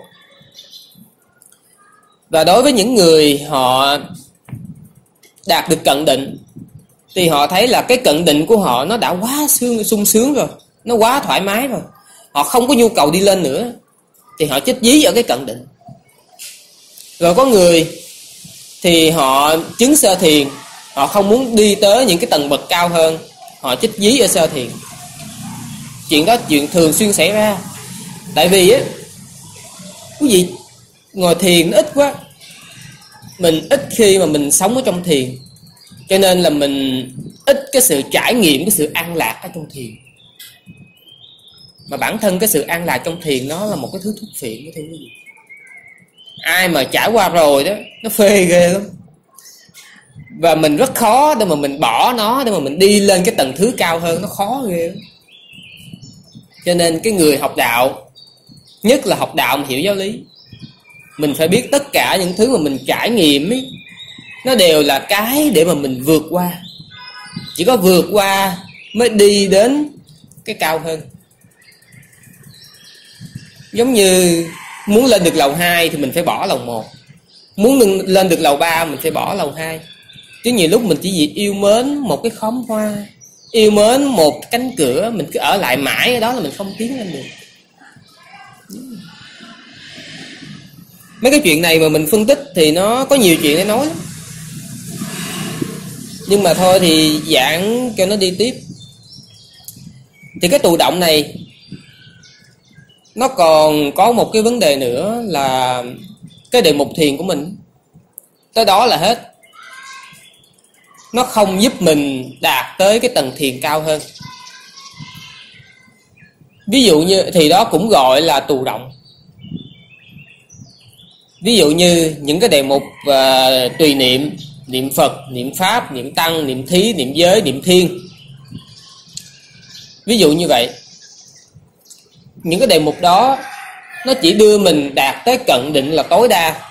Và đối với những người họ đạt được cận định, thì họ thấy là cái cận định của họ nó đã quá sung, sung sướng rồi, nó quá thoải mái rồi, họ không có nhu cầu đi lên nữa, thì họ chích dí ở cái cận định. Rồi có người thì họ chứng sơ thiền, họ không muốn đi tới những cái tầng bậc cao hơn, họ chích dí ở sơ thiền. Chuyện đó chuyện thường xuyên xảy ra. Tại vì á, quý vị ngồi thiền nó ít quá, mình ít khi mà mình sống ở trong thiền, cho nên là mình ít cái sự trải nghiệm cái sự an lạc ở trong thiền. Mà bản thân cái sự an lạc trong thiền nó là một cái thứ thuốc phiện đó thưa quý vị. Ai mà trải qua rồi đó, nó phê ghê lắm. Và mình rất khó để mà mình bỏ nó, để mà mình đi lên cái tầng thứ cao hơn, nó khó ghê lắm. Cho nên cái người học đạo, nhất là học đạo mà hiểu giáo lý, mình phải biết tất cả những thứ mà mình trải nghiệm ấy, nó đều là cái để mà mình vượt qua. Chỉ có vượt qua mới đi đến cái cao hơn. Giống như muốn lên được lầu hai thì mình phải bỏ lầu một, muốn lên được lầu ba mình phải bỏ lầu hai. Chứ nhiều lúc mình chỉ vì yêu mến một cái khóm hoa, yêu mến một cánh cửa, mình cứ ở lại mãi ở đó là mình không tiến lên được. Mấy cái chuyện này mà mình phân tích thì nó có nhiều chuyện để nói lắm. Nhưng mà thôi thì giảng cho nó đi tiếp. Thì cái tù động này nó còn có một cái vấn đề nữa là cái đề mục thiền của mình tới đó là hết. Nó không giúp mình đạt tới cái tầng thiền cao hơn. Ví dụ như thì đó cũng gọi là tù động. Ví dụ như những cái đề mục uh, tùy niệm, niệm Phật, niệm Pháp, niệm Tăng, niệm Thí, niệm Giới, niệm Thiên. Ví dụ như vậy. Những cái đề mục đó nó chỉ đưa mình đạt tới cận định là tối đa.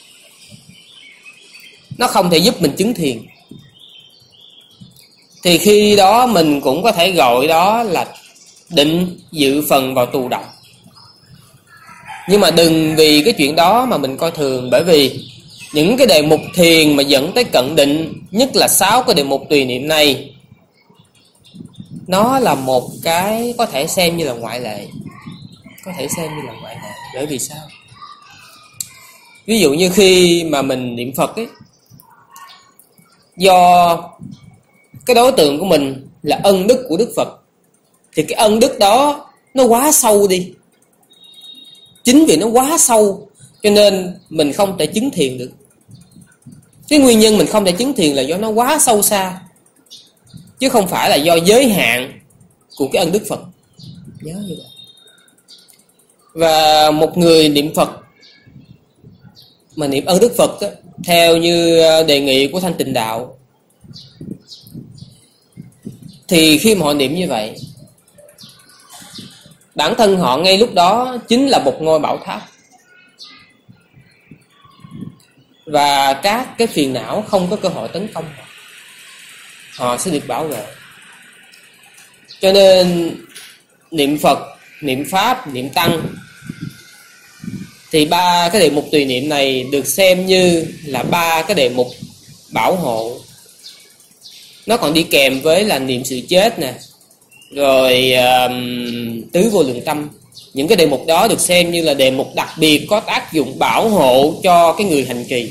Nó không thể giúp mình chứng thiền. Thì khi đó mình cũng có thể gọi đó là định dự phần vào tù động. Nhưng mà đừng vì cái chuyện đó mà mình coi thường. Bởi vì những cái đề mục thiền mà dẫn tới cận định, nhất là sáu cái đề mục tùy niệm này, nó là một cái có thể xem như là ngoại lệ. Có thể xem như là ngoại lệ. Bởi vì sao? Ví dụ như khi mà mình niệm Phật ấy, do cái đối tượng của mình là ân đức của Đức Phật, thì cái ân đức đó nó quá sâu đi. Chính vì nó quá sâu cho nên mình không thể chứng thiền được. Cái nguyên nhân mình không thể chứng thiền là do nó quá sâu xa, chứ không phải là do giới hạn của cái ân đức Phật. Nhớ như vậy. Và một người niệm Phật mà niệm ân đức Phật á, theo như đề nghị của Thanh Tịnh Đạo, thì khi mà họ niệm như vậy, bản thân họ ngay lúc đó chính là một ngôi bảo tháp. Và các cái phiền não không có cơ hội tấn công họ, họ sẽ được bảo vệ. Cho nên niệm Phật, niệm Pháp, niệm Tăng, thì ba cái đề mục tùy niệm này được xem như là ba cái đề mục bảo hộ. Nó còn đi kèm với là niệm sự chết nè, rồi uh, tứ vô lượng tâm. Những cái đề mục đó được xem như là đề mục đặc biệt có tác dụng bảo hộ cho cái người hành trì.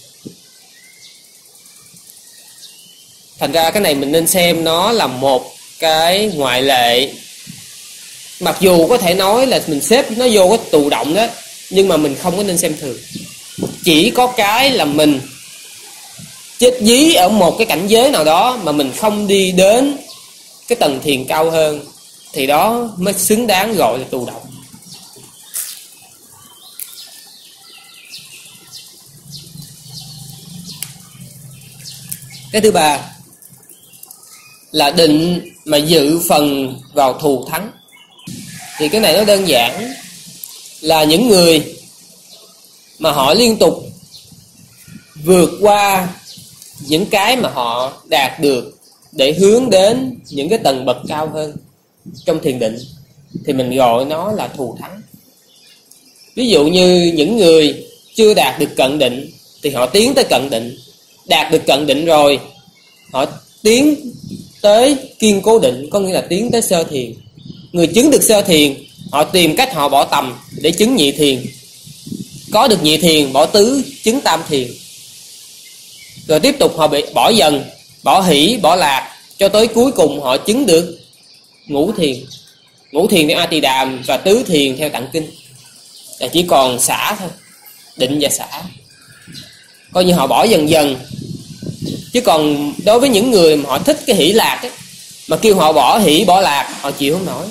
Thành ra cái này mình nên xem nó là một cái ngoại lệ. Mặc dù có thể nói là mình xếp nó vô cái tù động đó, nhưng mà mình không có nên xem thường. Chỉ có cái là mình chết dí ở một cái cảnh giới nào đó mà mình không đi đến cái tầng thiền cao hơn, thì đó mới xứng đáng gọi là tù động. Cái thứ ba là định mà dự phần vào thù thắng. Thì cái này nó đơn giản là những người mà họ liên tục vượt qua những cái mà họ đạt được để hướng đến những cái tầng bậc cao hơn trong thiền định, thì mình gọi nó là thù thắng. Ví dụ như những người chưa đạt được cận định thì họ tiến tới cận định, đạt được cận định rồi họ tiến tới kiên cố định, có nghĩa là tiến tới sơ thiền. Người chứng được sơ thiền, họ tìm cách họ bỏ tầm để chứng nhị thiền, có được nhị thiền bỏ tứ chứng tam thiền, rồi tiếp tục họ bị bỏ dần, bỏ hỷ, bỏ lạc, cho tới cuối cùng họ chứng được ngũ thiền. Ngũ thiền theo A Tỳ Đàm và tứ thiền theo Tạng Kinh, là chỉ còn xả thôi, định và xả, coi như họ bỏ dần dần. Chứ còn đối với những người mà họ thích cái hỷ lạc ấy, mà kêu họ bỏ hỷ bỏ lạc, họ chịu không nổi.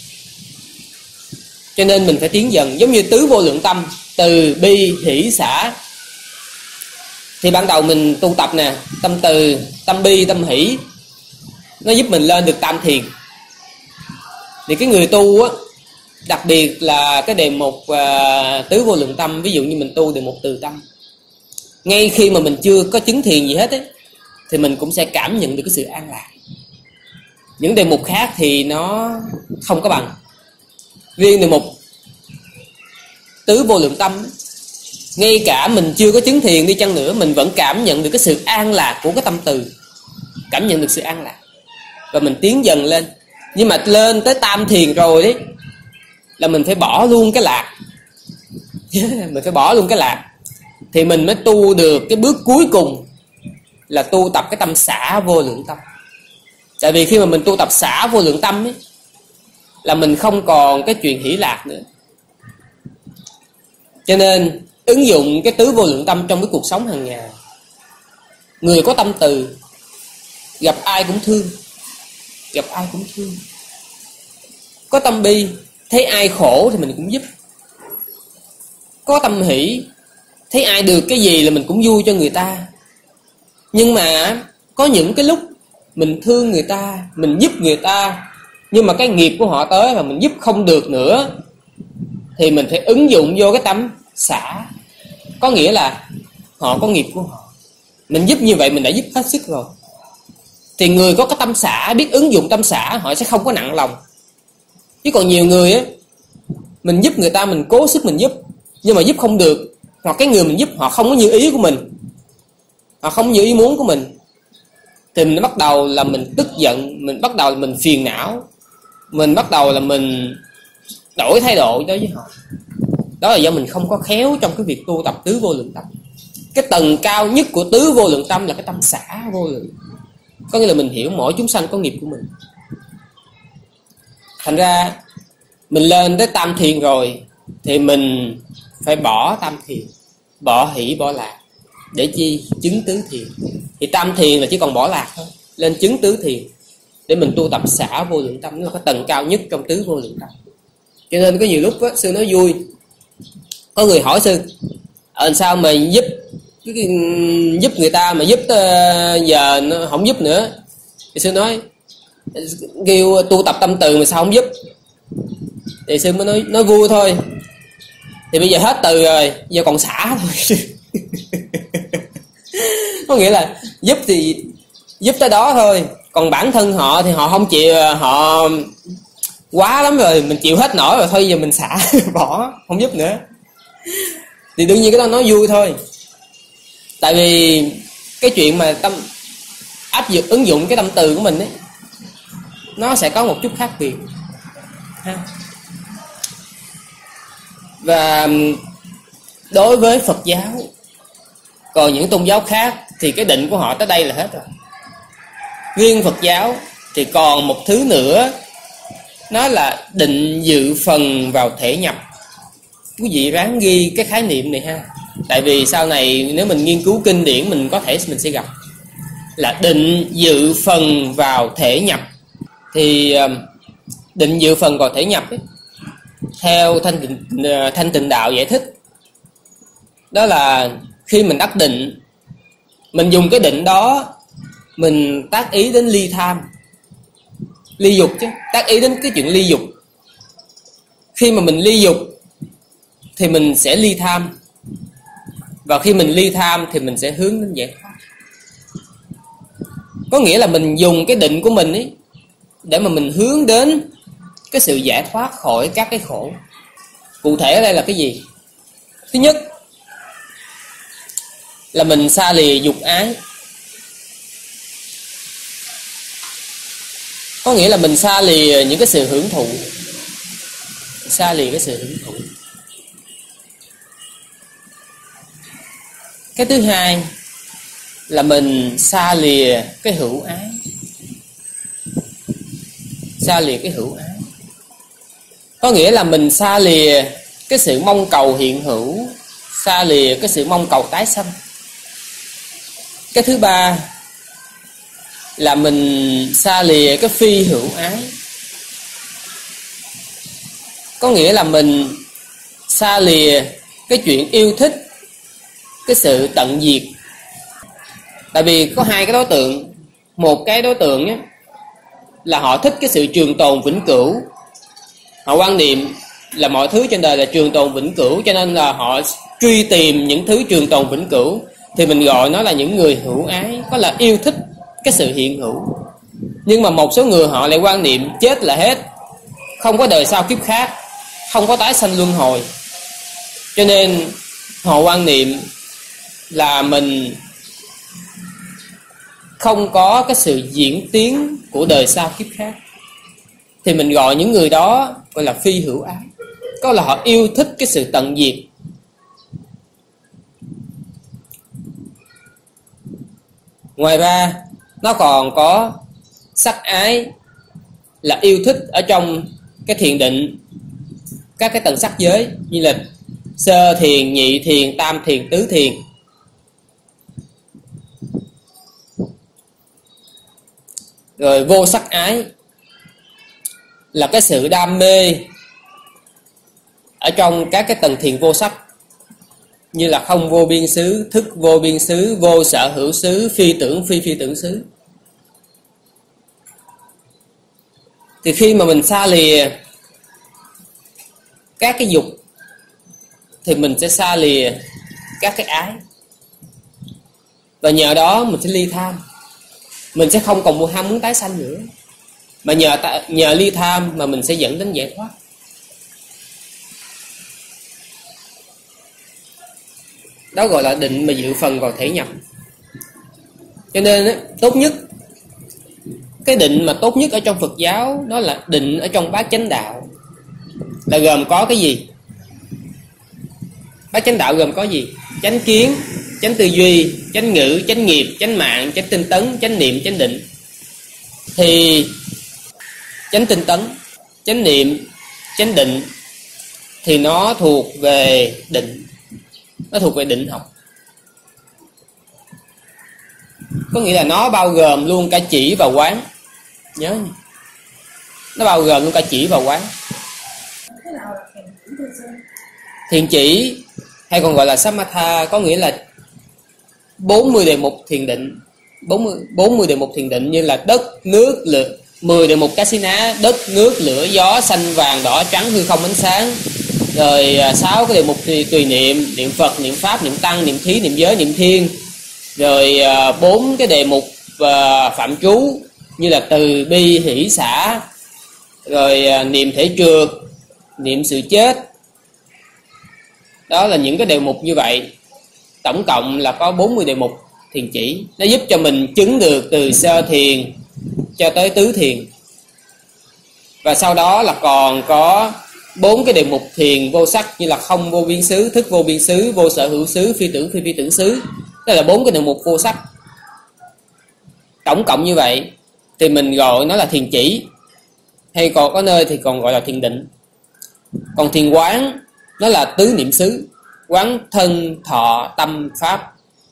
Cho nên mình phải tiến dần, giống như tứ vô lượng tâm, từ bi hỷ xả. Thì ban đầu mình tu tập nè, tâm từ, tâm bi, tâm hỷ, nó giúp mình lên được tam thiền. Thì cái người tu á, đặc biệt là cái đề mục uh, tứ vô lượng tâm, ví dụ như mình tu đề mục từ tâm, ngay khi mà mình chưa có chứng thiền gì hết ấy, thì mình cũng sẽ cảm nhận được cái sự an lạc. Những đề mục khác thì nó không có bằng. Riêng đề mục tứ vô lượng tâm, ngay cả mình chưa có chứng thiền đi chăng nữa, mình vẫn cảm nhận được cái sự an lạc của cái tâm từ, cảm nhận được sự an lạc, và mình tiến dần lên. Nhưng mà lên tới tam thiền rồi đấy, là mình phải bỏ luôn cái lạc. Mình phải bỏ luôn cái lạc, thì mình mới tu được cái bước cuối cùng, là tu tập cái tâm xả vô lượng tâm. Tại vì khi mà mình tu tập xả vô lượng tâm ấy, là mình không còn cái chuyện hỷ lạc nữa. Cho nên ứng dụng cái tứ vô lượng tâm trong cái cuộc sống hàng ngày. Người có tâm từ, gặp ai cũng thương, gặp ai cũng thương. Có tâm bi, thấy ai khổ thì mình cũng giúp. Có tâm hỷ, thấy ai được cái gì là mình cũng vui cho người ta. Nhưng mà có những cái lúc mình thương người ta, mình giúp người ta, nhưng mà cái nghiệp của họ tới mà mình giúp không được nữa, thì mình phải ứng dụng vô cái tâm xả. Có nghĩa là họ có nghiệp của họ, mình giúp như vậy mình đã giúp hết sức rồi. Thì người có cái tâm xả, biết ứng dụng tâm xả, họ sẽ không có nặng lòng. Chứ còn nhiều người á, mình giúp người ta, mình cố sức mình giúp, nhưng mà giúp không được, hoặc cái người mình giúp họ không có như ý của mình, họ không như ý muốn của mình, thì mình bắt đầu là mình tức giận, mình bắt đầu là mình phiền não, mình bắt đầu là mình đổi thái độ đối với họ. Đó là do mình không có khéo trong cái việc tu tập tứ vô lượng tâm. Cái tầng cao nhất của tứ vô lượng tâm là cái tâm xả vô lượng, có nghĩa là mình hiểu mỗi chúng sanh có nghiệp của mình. Thành ra mình lên tới tam thiền rồi, thì mình phải bỏ tam thiền, bỏ hỷ bỏ lạc, để chi? Chứng tứ thiền. Thì tam thiền là chỉ còn bỏ lạc thôi, lên chứng tứ thiền để mình tu tập xả vô lượng tâm, nó là cái tầng cao nhất trong tứ vô lượng tâm. Cho nên có nhiều lúc á, sư nói vui, có người hỏi sư, ờ sao mà giúp giúp người ta mà giúp giờ nó không giúp nữa. Thì sư nói, kêu tu tập tâm từ mà sao không giúp. Thì sư mới nói nói vui thôi, thì bây giờ hết từ rồi, giờ còn xả thôi. Có nghĩa là giúp thì giúp tới đó thôi, còn bản thân họ thì họ không chịu, họ quá lắm rồi, mình chịu hết nổi rồi, thôi giờ mình xả, bỏ, không giúp nữa. Thì đương nhiên cái đó nói vui thôi. Tại vì cái chuyện mà tâm áp dụng ứng dụng cái tâm từ của mình ấy, nó sẽ có một chút khác biệt ha. Và đối với Phật giáo, còn những tôn giáo khác thì cái định của họ tới đây là hết rồi. Riêng Phật giáo Thì còn một thứ nữa, nó là định dự phần vào thể nhập. Quý vị ráng ghi cái khái niệm này ha. Tại vì sau này nếu mình nghiên cứu kinh điển, mình có thể mình sẽ gặp là định dự phần vào thể nhập. Thì định dự phần vào thể nhập ấy, theo thanh tịnh, thanh tịnh đạo giải thích, đó là khi mình đắc định, mình dùng cái định đó mình tác ý đến ly tham, ly dục chứ, tác ý đến cái chuyện ly dục. Khi mà mình ly dục thì mình sẽ ly tham, và khi mình ly tham thì mình sẽ hướng đến giải thoát. Có nghĩa là mình dùng cái định của mình ấy để mà mình hướng đến cái sự giải thoát khỏi các cái khổ. Cụ thể ở đây là cái gì? Thứ nhất là mình xa lìa dục ái. Có nghĩa là mình xa lìa những cái sự hưởng thụ, xa lìa cái sự hưởng thụ. Cái thứ hai là mình xa lìa cái hữu ái, xa lìa cái hữu ái. Có nghĩa là mình xa lìa cái sự mong cầu hiện hữu, xa lìa cái sự mong cầu tái sanh. Cái thứ ba là mình xa lìa cái phi hữu ái. Có nghĩa là mình xa lìa cái chuyện yêu thích cái sự tận diệt. Tại vì có hai cái đối tượng. Một cái đối tượng ấy, là họ thích cái sự trường tồn vĩnh cửu. Họ quan niệm là mọi thứ trên đời là trường tồn vĩnh cửu, cho nên là họ truy tìm những thứ trường tồn vĩnh cửu. Thì mình gọi nó là những người hữu ái, có là yêu thích cái sự hiện hữu. Nhưng mà một số người họ lại quan niệm chết là hết, không có đời sau kiếp khác, không có tái sanh luân hồi. Cho nên họ quan niệm là mình không có cái sự diễn tiến của đời sau kiếp khác. Thì mình gọi những người đó gọi là phi hữu ái, có là họ yêu thích cái sự tận diệt. Ngoài ra nó còn có sắc ái, là yêu thích ở trong cái thiền định các cái tầng sắc giới, như là sơ thiền, nhị thiền, tam thiền, tứ thiền. Rồi vô sắc ái là cái sự đam mê ở trong các cái tầng thiền vô sắc, như là không vô biên xứ, thức vô biên xứ, vô sở hữu xứ, phi tưởng phi phi tưởng xứ. Thì khi mà mình xa lìa các cái dục thì mình sẽ xa lìa các cái ái, và nhờ đó mình sẽ ly tham. Mình sẽ không còn ham muốn tái sanh nữa, mà nhờ nhờ ly tham mà mình sẽ dẫn đến giải thoát. Đó gọi là định mà dự phần vào thể nhập. Cho nên tốt nhất, cái định mà tốt nhất ở trong Phật giáo đó là định ở trong bát chánh đạo. Là gồm có cái gì? Bát chánh đạo gồm có gì? Chánh kiến, chánh tư duy, chánh ngữ, chánh nghiệp, chánh mạng, chánh tinh tấn, chánh niệm, chánh định. Thì chánh tinh tấn, chánh niệm, chánh định thì nó thuộc về định, nó thuộc về định học. Có nghĩa là nó bao gồm luôn cả chỉ và quán. Nhớ nha, nó bao gồm luôn cả chỉ và quán. Thiền chỉ hay còn gọi là samatha có nghĩa là bốn mươi đề mục thiền định. bốn mươi đề mục thiền định như là đất, nước, lửa, mười đề mục Kasina, đất, nước, lửa, gió, xanh, vàng, đỏ, trắng, hư không, ánh sáng. Rồi sáu cái đề mục tùy, tùy niệm, niệm Phật, niệm Pháp, niệm Tăng, niệm Thí, niệm Giới, niệm Thiên. Rồi bốn cái đề mục và phạm trú như là từ bi, hỷ, xả. Rồi niệm thể trượt, niệm sự chết. Đó là những cái đề mục như vậy. Tổng cộng là có bốn mươi đề mục thiền chỉ. Nó giúp cho mình chứng được từ sơ thiền cho tới tứ thiền. Và sau đó là còn có bốn cái đề mục thiền vô sắc, như là không vô biên xứ, thức vô biên xứ, vô sở hữu xứ, phi tưởng phi phi tưởng xứ. Đó là bốn cái đề mục vô sắc. Tổng cộng như vậy thì mình gọi nó là thiền chỉ, hay còn có nơi thì còn gọi là thiền định. Còn thiền quán nó là tứ niệm xứ, quán thân thọ tâm pháp.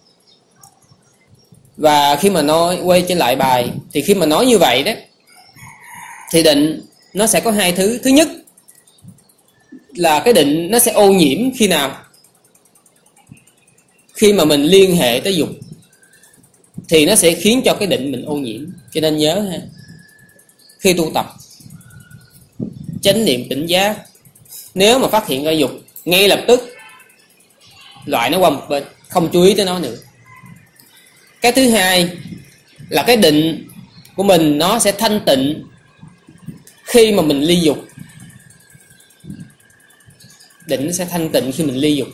Và khi mà nói quay trở lại bài, thì khi mà nói như vậy đó, thì định nó sẽ có hai thứ. Thứ nhất là cái định nó sẽ ô nhiễm khi nào? Khi mà mình liên hệ tới dục thì nó sẽ khiến cho cái định mình ô nhiễm. Cho nên nhớ ha, khi tu tập chánh niệm tỉnh giác, nếu mà phát hiện ra dục, ngay lập tức loại nó qua một bên, không chú ý tới nó nữa. Cái thứ hai là cái định của mình nó sẽ thanh tịnh khi mà mình ly dục. Định nó sẽ thanh tịnh khi mình ly dục.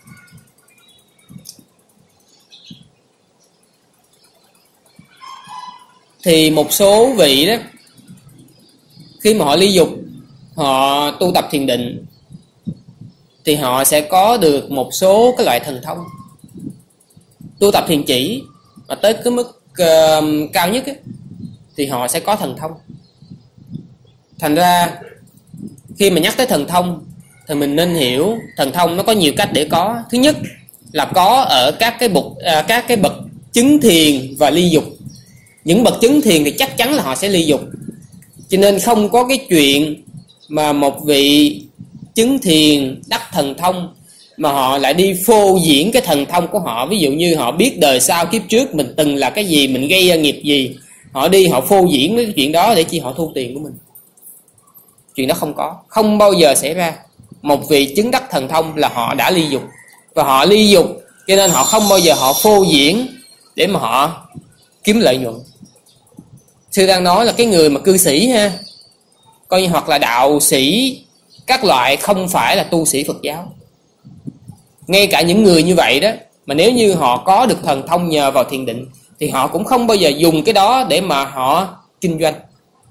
Thì một số vị đó, khi mà họ ly dục, họ tu tập thiền định, thì họ sẽ có được một số cái loại thần thông. Tu tập thiền chỉ mà tới cái mức uh, cao nhất ấy, thì họ sẽ có thần thông. Thành ra khi mà nhắc tới thần thông thì mình nên hiểu thần thông nó có nhiều cách để có. Thứ nhất là có ở các cái bậc uh, các cái bậc chứng thiền và ly dục. Những bậc chứng thiền thì chắc chắn là họ sẽ ly dục, cho nên không có cái chuyện mà một vị chứng thiền đắc thần thông mà họ lại đi phô diễn cái thần thông của họ. Ví dụ như họ biết đời sau kiếp trước mình từng là cái gì, mình gây ra nghiệp gì, họ đi họ phô diễn cái chuyện đó để chi họ thu tiền của mình. Chuyện đó không có, không bao giờ xảy ra. Một vị chứng đắc thần thông là họ đã ly dục, và họ ly dục cho nên họ không bao giờ họ phô diễn để mà họ kiếm lợi nhuận. Sư đang nói là cái người mà cư sĩ ha, coi như hoặc là đạo sĩ các loại, không phải là tu sĩ Phật giáo. Ngay cả những người như vậy đó, mà nếu như họ có được thần thông nhờ vào thiền định, thì họ cũng không bao giờ dùng cái đó để mà họ kinh doanh.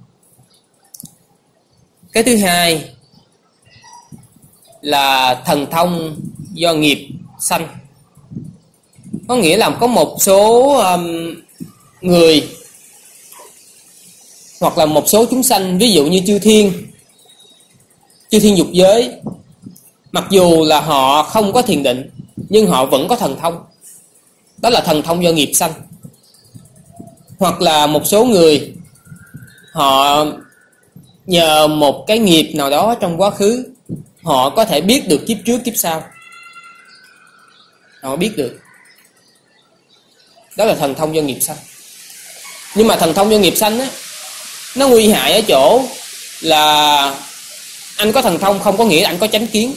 Cái thứ hai là thần thông do nghiệp sanh. Có nghĩa là có một số um, người hoặc là một số chúng sanh, ví dụ như chư thiên, chư thiên dục giới, mặc dù là họ không có thiền định nhưng họ vẫn có thần thông. Đó là thần thông do nghiệp sanh. Hoặc là một số người họ nhờ một cái nghiệp nào đó trong quá khứ, họ có thể biết được kiếp trước kiếp sau, họ biết được. Đó là thần thông do nghiệp sanh. Nhưng mà thần thông do nghiệp sanh á, nó nguy hại ở chỗ là anh có thần thông không có nghĩa là anh có chánh kiến.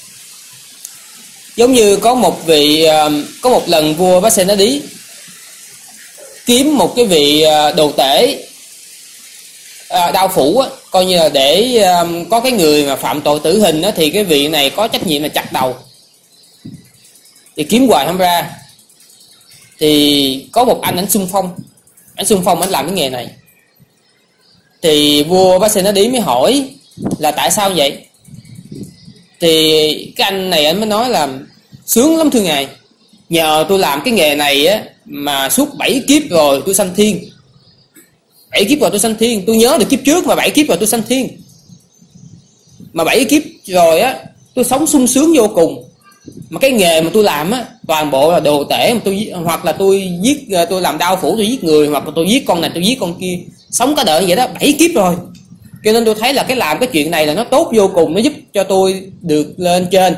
Giống như có một vị, có một lần vua Vasenadi kiếm một cái vị đồ tể đao phủ á, coi như là để có cái người mà phạm tội tử hình á, thì cái vị này có trách nhiệm là chặt đầu. Thì kiếm hoài không ra, thì có một anh ảnh xung phong, ảnh xung phong ảnh làm cái nghề này. Thì vua Vasenadi mới hỏi là tại sao vậy? Thì cái anh này anh mới nói là sướng lắm thưa ngài, nhờ tôi làm cái nghề này á mà suốt bảy kiếp rồi tôi sanh thiên. Bảy kiếp rồi tôi sanh thiên, tôi nhớ được kiếp trước mà bảy kiếp rồi tôi sanh thiên. Mà bảy kiếp rồi á tôi sống sung sướng vô cùng. Mà cái nghề mà tôi làm á toàn bộ là đồ tể, mà tôi hoặc là tôi giết, tôi làm đao phủ, tôi giết người, hoặc là tôi giết con này, tôi giết con kia, sống cả đời vậy đó, bảy kiếp rồi. Cho nên tôi thấy là cái làm cái chuyện này là nó tốt vô cùng, nó giúp cho tôi được lên trên.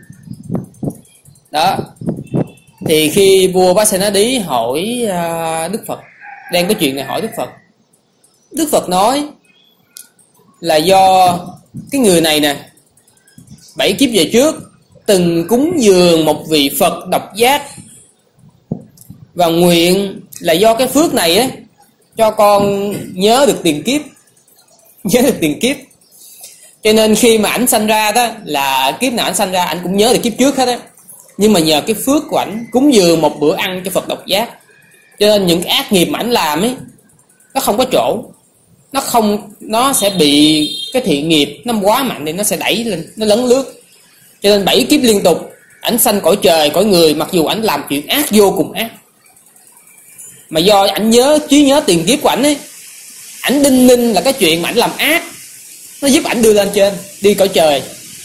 Đó. Thì khi vua Vasenadi hỏi uh, Đức Phật, đang cái chuyện này hỏi Đức Phật, Đức Phật nói là do cái người này nè, bảy kiếp về trước từng cúng dường một vị Phật độc giác, và nguyện là do cái phước này á cho con nhớ được tiền kiếp, nhớ được tiền kiếp. Cho nên khi mà ảnh sanh ra đó, là kiếp nào ảnh sanh ra ảnh cũng nhớ được kiếp trước hết á. Nhưng mà nhờ cái phước của ảnh cúng dường một bữa ăn cho Phật độc giác, cho nên những cái ác nghiệp mà ảnh làm ấy nó không có chỗ, nó không, nó sẽ bị cái thiện nghiệp nó quá mạnh thì nó sẽ đẩy lên, nó lấn lướt. Cho nên bảy kiếp liên tục ảnh sanh cõi trời cõi người, mặc dù ảnh làm chuyện ác vô cùng ác, mà do ảnh nhớ trí nhớ tiền kiếp của ảnh ấy, ảnh đinh ninh là cái chuyện mà ảnh làm ác, nó giúp ảnh đưa lên trên, đi cõi trời.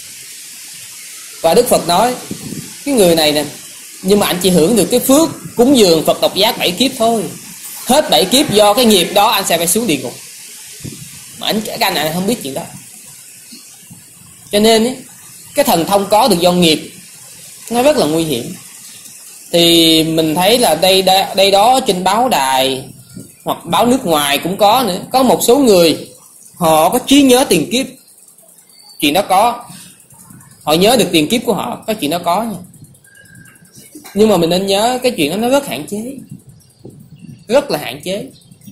Và Đức Phật nói cái người này nè, nhưng mà anh chỉ hưởng được cái phước cúng dường Phật độc giác bảy kiếp thôi. Hết bảy kiếp do cái nghiệp đó anh sẽ phải xuống địa ngục. Mà anh, các anh này không biết chuyện đó. Cho nên ấy, cái thần thông có được do nghiệp nó rất là nguy hiểm. Thì mình thấy là đây đây đó trên báo đài hoặc báo nước ngoài cũng có nữa. Có một số người họ có trí nhớ tiền kiếp, chuyện đó có. Họ nhớ được tiền kiếp của họ, có chuyện đó có nha. Nhưng mà mình nên nhớ cái chuyện đó nó rất hạn chế, rất là hạn chế.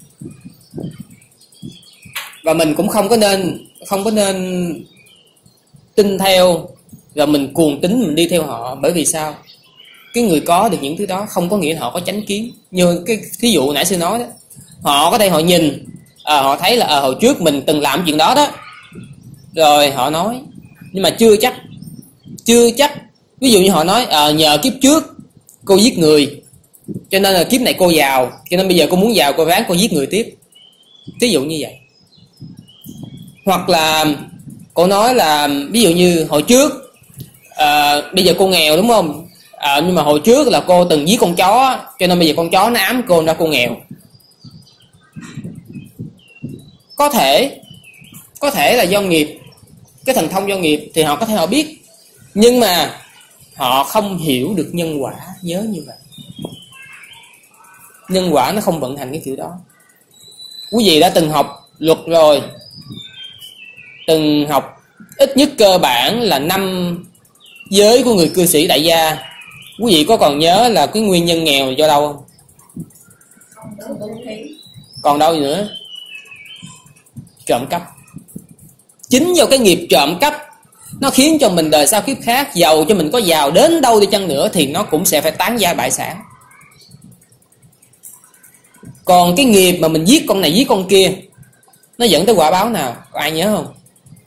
Và mình cũng không có nên không có nên tin theo rồi mình cuồng tín mình đi theo họ. Bởi vì sao? Cái người có được những thứ đó không có nghĩa là họ có chánh kiến. Như cái thí dụ nãy sư nói đó, họ có thể họ nhìn à, họ thấy là à, hồi trước mình từng làm chuyện đó đó, rồi họ nói. Nhưng mà chưa chắc, chưa chắc. Ví dụ như họ nói à, nhờ kiếp trước cô giết người, cho nên là kiếp này cô giàu, cho nên bây giờ cô muốn giàu cô ráng cô giết người tiếp. Ví dụ như vậy. Hoặc là cô nói là ví dụ như hồi trước à, bây giờ cô nghèo đúng không, à, nhưng mà hồi trước là cô từng giết con chó, cho nên bây giờ con chó nó ám cô ra cô nghèo. Có thể Có thể là do nghiệp, cái thần thông do nghiệp thì họ có thể họ biết, nhưng mà họ không hiểu được nhân quả. Nhớ như vậy, nhân quả nó không vận hành cái kiểu đó. Quý vị đã từng học luật rồi, từng học ít nhất cơ bản là năm giới của người cư sĩ đại gia. Quý vị có còn nhớ là cái nguyên nhân nghèo do đâu không? Còn đâu nữa? Trộm cắp. Chính do cái nghiệp trộm cắp nó khiến cho mình đời sau kiếp khác, giàu cho mình có giàu đến đâu đi chăng nữa thì nó cũng sẽ phải tán gia bại sản. Còn cái nghiệp mà mình giết con này giết con kia, nó dẫn tới quả báo nào? Có ai nhớ không?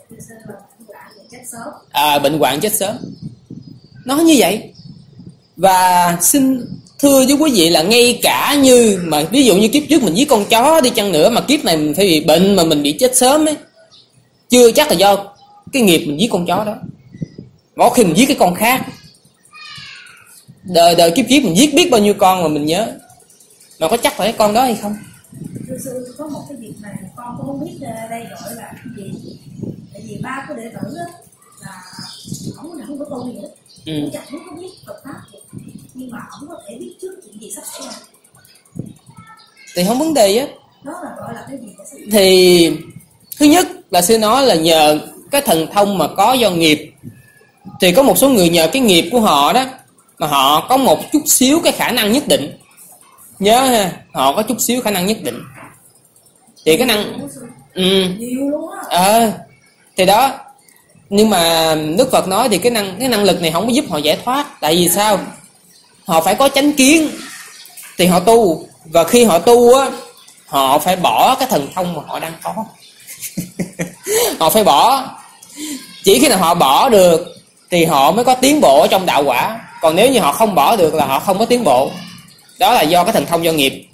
À, bệnh hoạn chết sớm. Nó như vậy. Và xin thưa với quý vị là ngay cả như mà ví dụ như kiếp trước mình giết con chó đi chăng nữa, mà kiếp này mình phải bị bệnh mà mình bị chết sớm ấy, chưa chắc là do cái nghiệp mình giết con chó đó. Có khi mình giết cái con khác, đời đời kiếp kiếp mình giết biết bao nhiêu con mà mình nhớ, mà có chắc phải cái con đó hay không? Thưa sư, có một cái việc này con cũng không biết đây gọi là cái gì. Tại vì ba của đệ tử đó là ổng không có tu gì nữa, ừ. Chắc không có biết Phật pháp gì, nhưng mà ổng có thể biết trước chuyện gì sắp xảy ra thì không vấn đề á. Đó là gọi là cái gì? Thì thứ nhất là sư nói là nhờ cái thần thông mà có do nghiệp. Thì có một số người nhờ cái nghiệp của họ đó mà họ có một chút xíu cái khả năng nhất định. Nhớ ha, họ có chút xíu khả năng nhất định. Thì cái năng ừ. À, thì đó. Nhưng mà Đức Phật nói thì cái năng cái năng lực này không có giúp họ giải thoát. Tại vì sao? Họ phải có chánh kiến thì họ tu. Và khi họ tu á, họ phải bỏ cái thần thông mà họ đang có. Họ phải bỏ. Chỉ khi nào họ bỏ được thì họ mới có tiến bộ trong đạo quả. Còn nếu như họ không bỏ được là họ không có tiến bộ. Đó là do cái thần thông do nghiệp.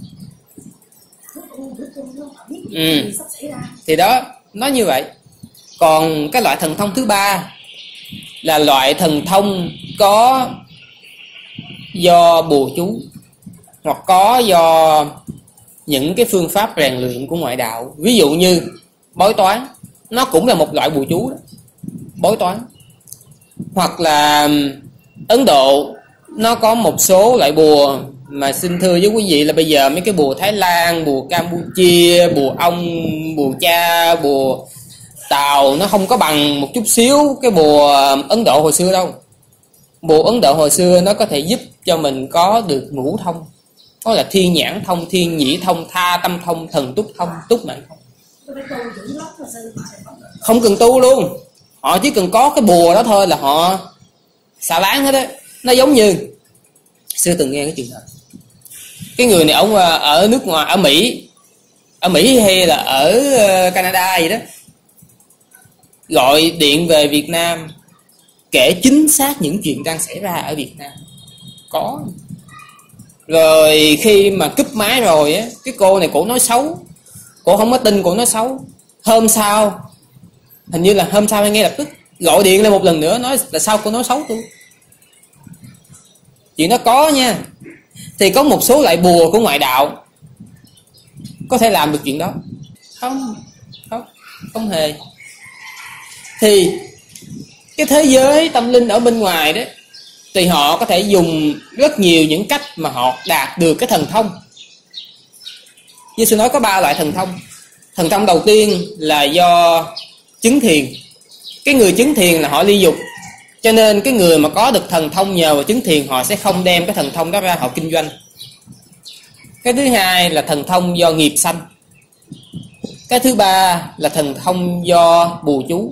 Ừ. Thì đó, nó như vậy. Còn cái loại thần thông thứ ba là loại thần thông có do bùa chú, hoặc có do những cái phương pháp rèn luyện của ngoại đạo. Ví dụ như bói toán, nó cũng là một loại bùa chú đó. Bói toán. Hoặc là Ấn Độ, nó có một số loại bùa mà xin thưa với quý vị là bây giờ mấy cái bùa Thái Lan, bùa Campuchia, bùa ong, bùa cha, bùa Tàu nó không có bằng một chút xíu cái bùa Ấn Độ hồi xưa đâu. Bùa Ấn Độ hồi xưa nó có thể giúp cho mình có được ngũ thông. Đó là thiên nhãn thông, thiên nhĩ thông, tha tâm thông, thần túc thông, túc mạng thông. Không cần tu luôn. Họ chỉ cần có cái bùa đó thôi là họ xà láng hết đấy. Nó giống như xưa từng nghe cái chuyện đó. Cái người này ông ở nước ngoài, ở Mỹ, ở Mỹ hay là ở Canada gì đó, gọi điện về Việt Nam kể chính xác những chuyện đang xảy ra ở Việt Nam. Có. Rồi khi mà cúp máy rồi á, cái cô này cổ nói xấu, Cổ không có tin, cổ nói xấu. Hôm sau, hình như là hôm sau hay ngay lập tức gọi điện lại một lần nữa nói là sao cô nói xấu tôi. Chuyện đó có nha. Thì có một số loại bùa của ngoại đạo có thể làm được chuyện đó. Không, không, không hề. Thì cái thế giới tâm linh ở bên ngoài đấy, thì họ có thể dùng rất nhiều những cách mà họ đạt được cái thần thông. Giê-xu nói có ba loại thần thông. Thần thông đầu tiên là do chứng thiền. Cái người chứng thiền là họ ly dục, cho nên cái người mà có được thần thông nhờ vào chứng thiền, họ sẽ không đem cái thần thông đó ra họ kinh doanh. Cái thứ hai là thần thông do nghiệp sanh. Cái thứ ba là thần thông do bùa chú.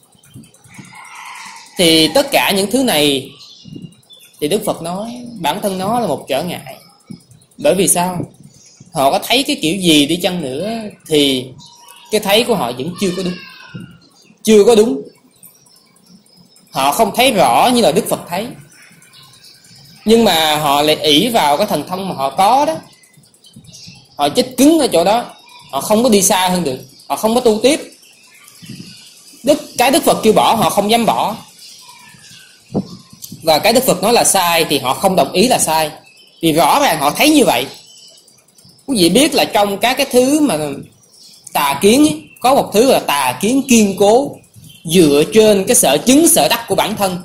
Thì tất cả những thứ này thì Đức Phật nói bản thân nó là một trở ngại. Bởi vì sao? Họ có thấy cái kiểu gì đi chăng nữa thì cái thấy của họ vẫn chưa có đúng. Chưa có đúng. Họ không thấy rõ như là Đức Phật thấy. Nhưng mà họ lại ỷ vào cái thần thông mà họ có đó. Họ chết cứng ở chỗ đó. Họ không có đi xa hơn được. Họ không có tu tiếp. Đức, cái Đức Phật kêu bỏ họ không dám bỏ. Và cái Đức Phật nói là sai thì họ không đồng ý là sai. Vì rõ ràng họ thấy như vậy. Quý vị biết là trong các cái thứ mà tà kiến ấy, có một thứ là tà kiến kiên cố, dựa trên cái sở chứng sở đắc của bản thân.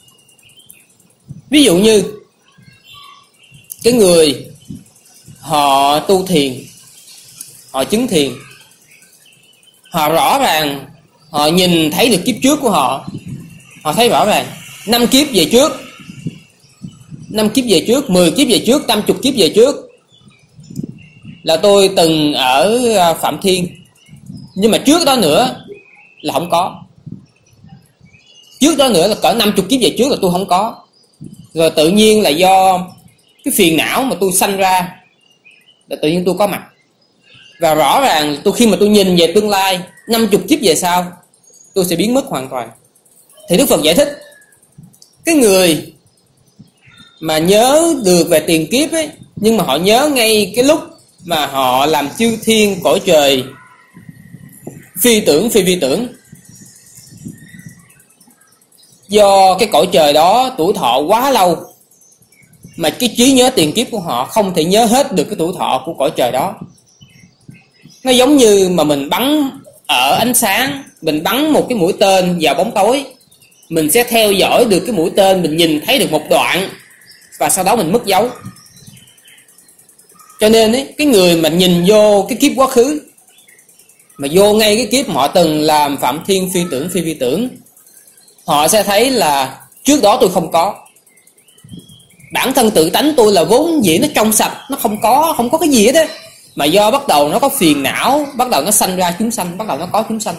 Ví dụ như cái người họ tu thiền, họ chứng thiền, họ rõ ràng họ nhìn thấy được kiếp trước của họ. Họ thấy rõ ràng năm kiếp về trước, năm kiếp về trước, mười kiếp về trước, năm chục kiếp về trước là tôi từng ở Phạm Thiên. Nhưng mà trước đó nữa là không có. Trước đó nữa là cỡ năm chục kiếp về trước là tôi không có. Rồi tự nhiên là do cái phiền não mà tôi sanh ra là tự nhiên tôi có mặt. Và rõ ràng tôi khi mà tôi nhìn về tương lai năm chục kiếp về sau, tôi sẽ biến mất hoàn toàn. Thì Đức Phật giải thích, cái người mà nhớ được về tiền kiếp ấy, nhưng mà họ nhớ ngay cái lúc mà họ làm chư thiên cõi trời phi tưởng phi vi tưởng, do cái cõi trời đó tuổi thọ quá lâu mà cái trí nhớ tiền kiếp của họ không thể nhớ hết được cái tuổi thọ của cõi trời đó. Nó giống như mà mình bắn ở ánh sáng, mình bắn một cái mũi tên vào bóng tối, mình sẽ theo dõi được cái mũi tên, mình nhìn thấy được một đoạn và sau đó mình mất dấu. Cho nên ấy, cái người mà nhìn vô cái kiếp quá khứ, mà vô ngay cái kiếp mà họ từng làm Phạm Thiên phi tưởng phi vi tưởng, họ sẽ thấy là trước đó tôi không có. Bản thân tự tánh tôi là vốn dĩ nó trong sạch, nó không có, không có cái gì hết á. Mà do bắt đầu nó có phiền não, bắt đầu nó sanh ra chúng sanh, bắt đầu nó có chúng sanh.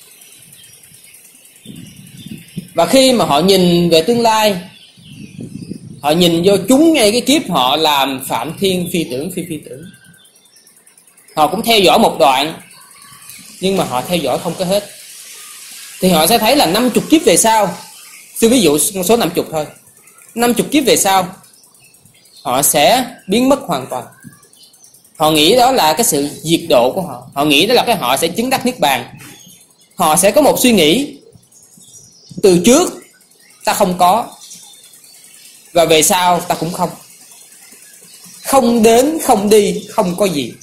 Và khi mà họ nhìn về tương lai, họ nhìn vô chúng ngay cái kiếp họ làm Phạm Thiên phi tưởng phi phi tưởng, họ cũng theo dõi một đoạn, nhưng mà họ theo dõi không có hết. Thì họ sẽ thấy là năm chục kiếp về sau, tôi ví dụ số năm chục thôi, năm chục kiếp về sau họ sẽ biến mất hoàn toàn. Họ nghĩ đó là cái sự diệt độ của họ. Họ nghĩ đó là cái họ sẽ chứng đắc niết bàn. Họ sẽ có một suy nghĩ, từ trước ta không có, và về sau ta cũng không. Không đến, không đi, không có gì.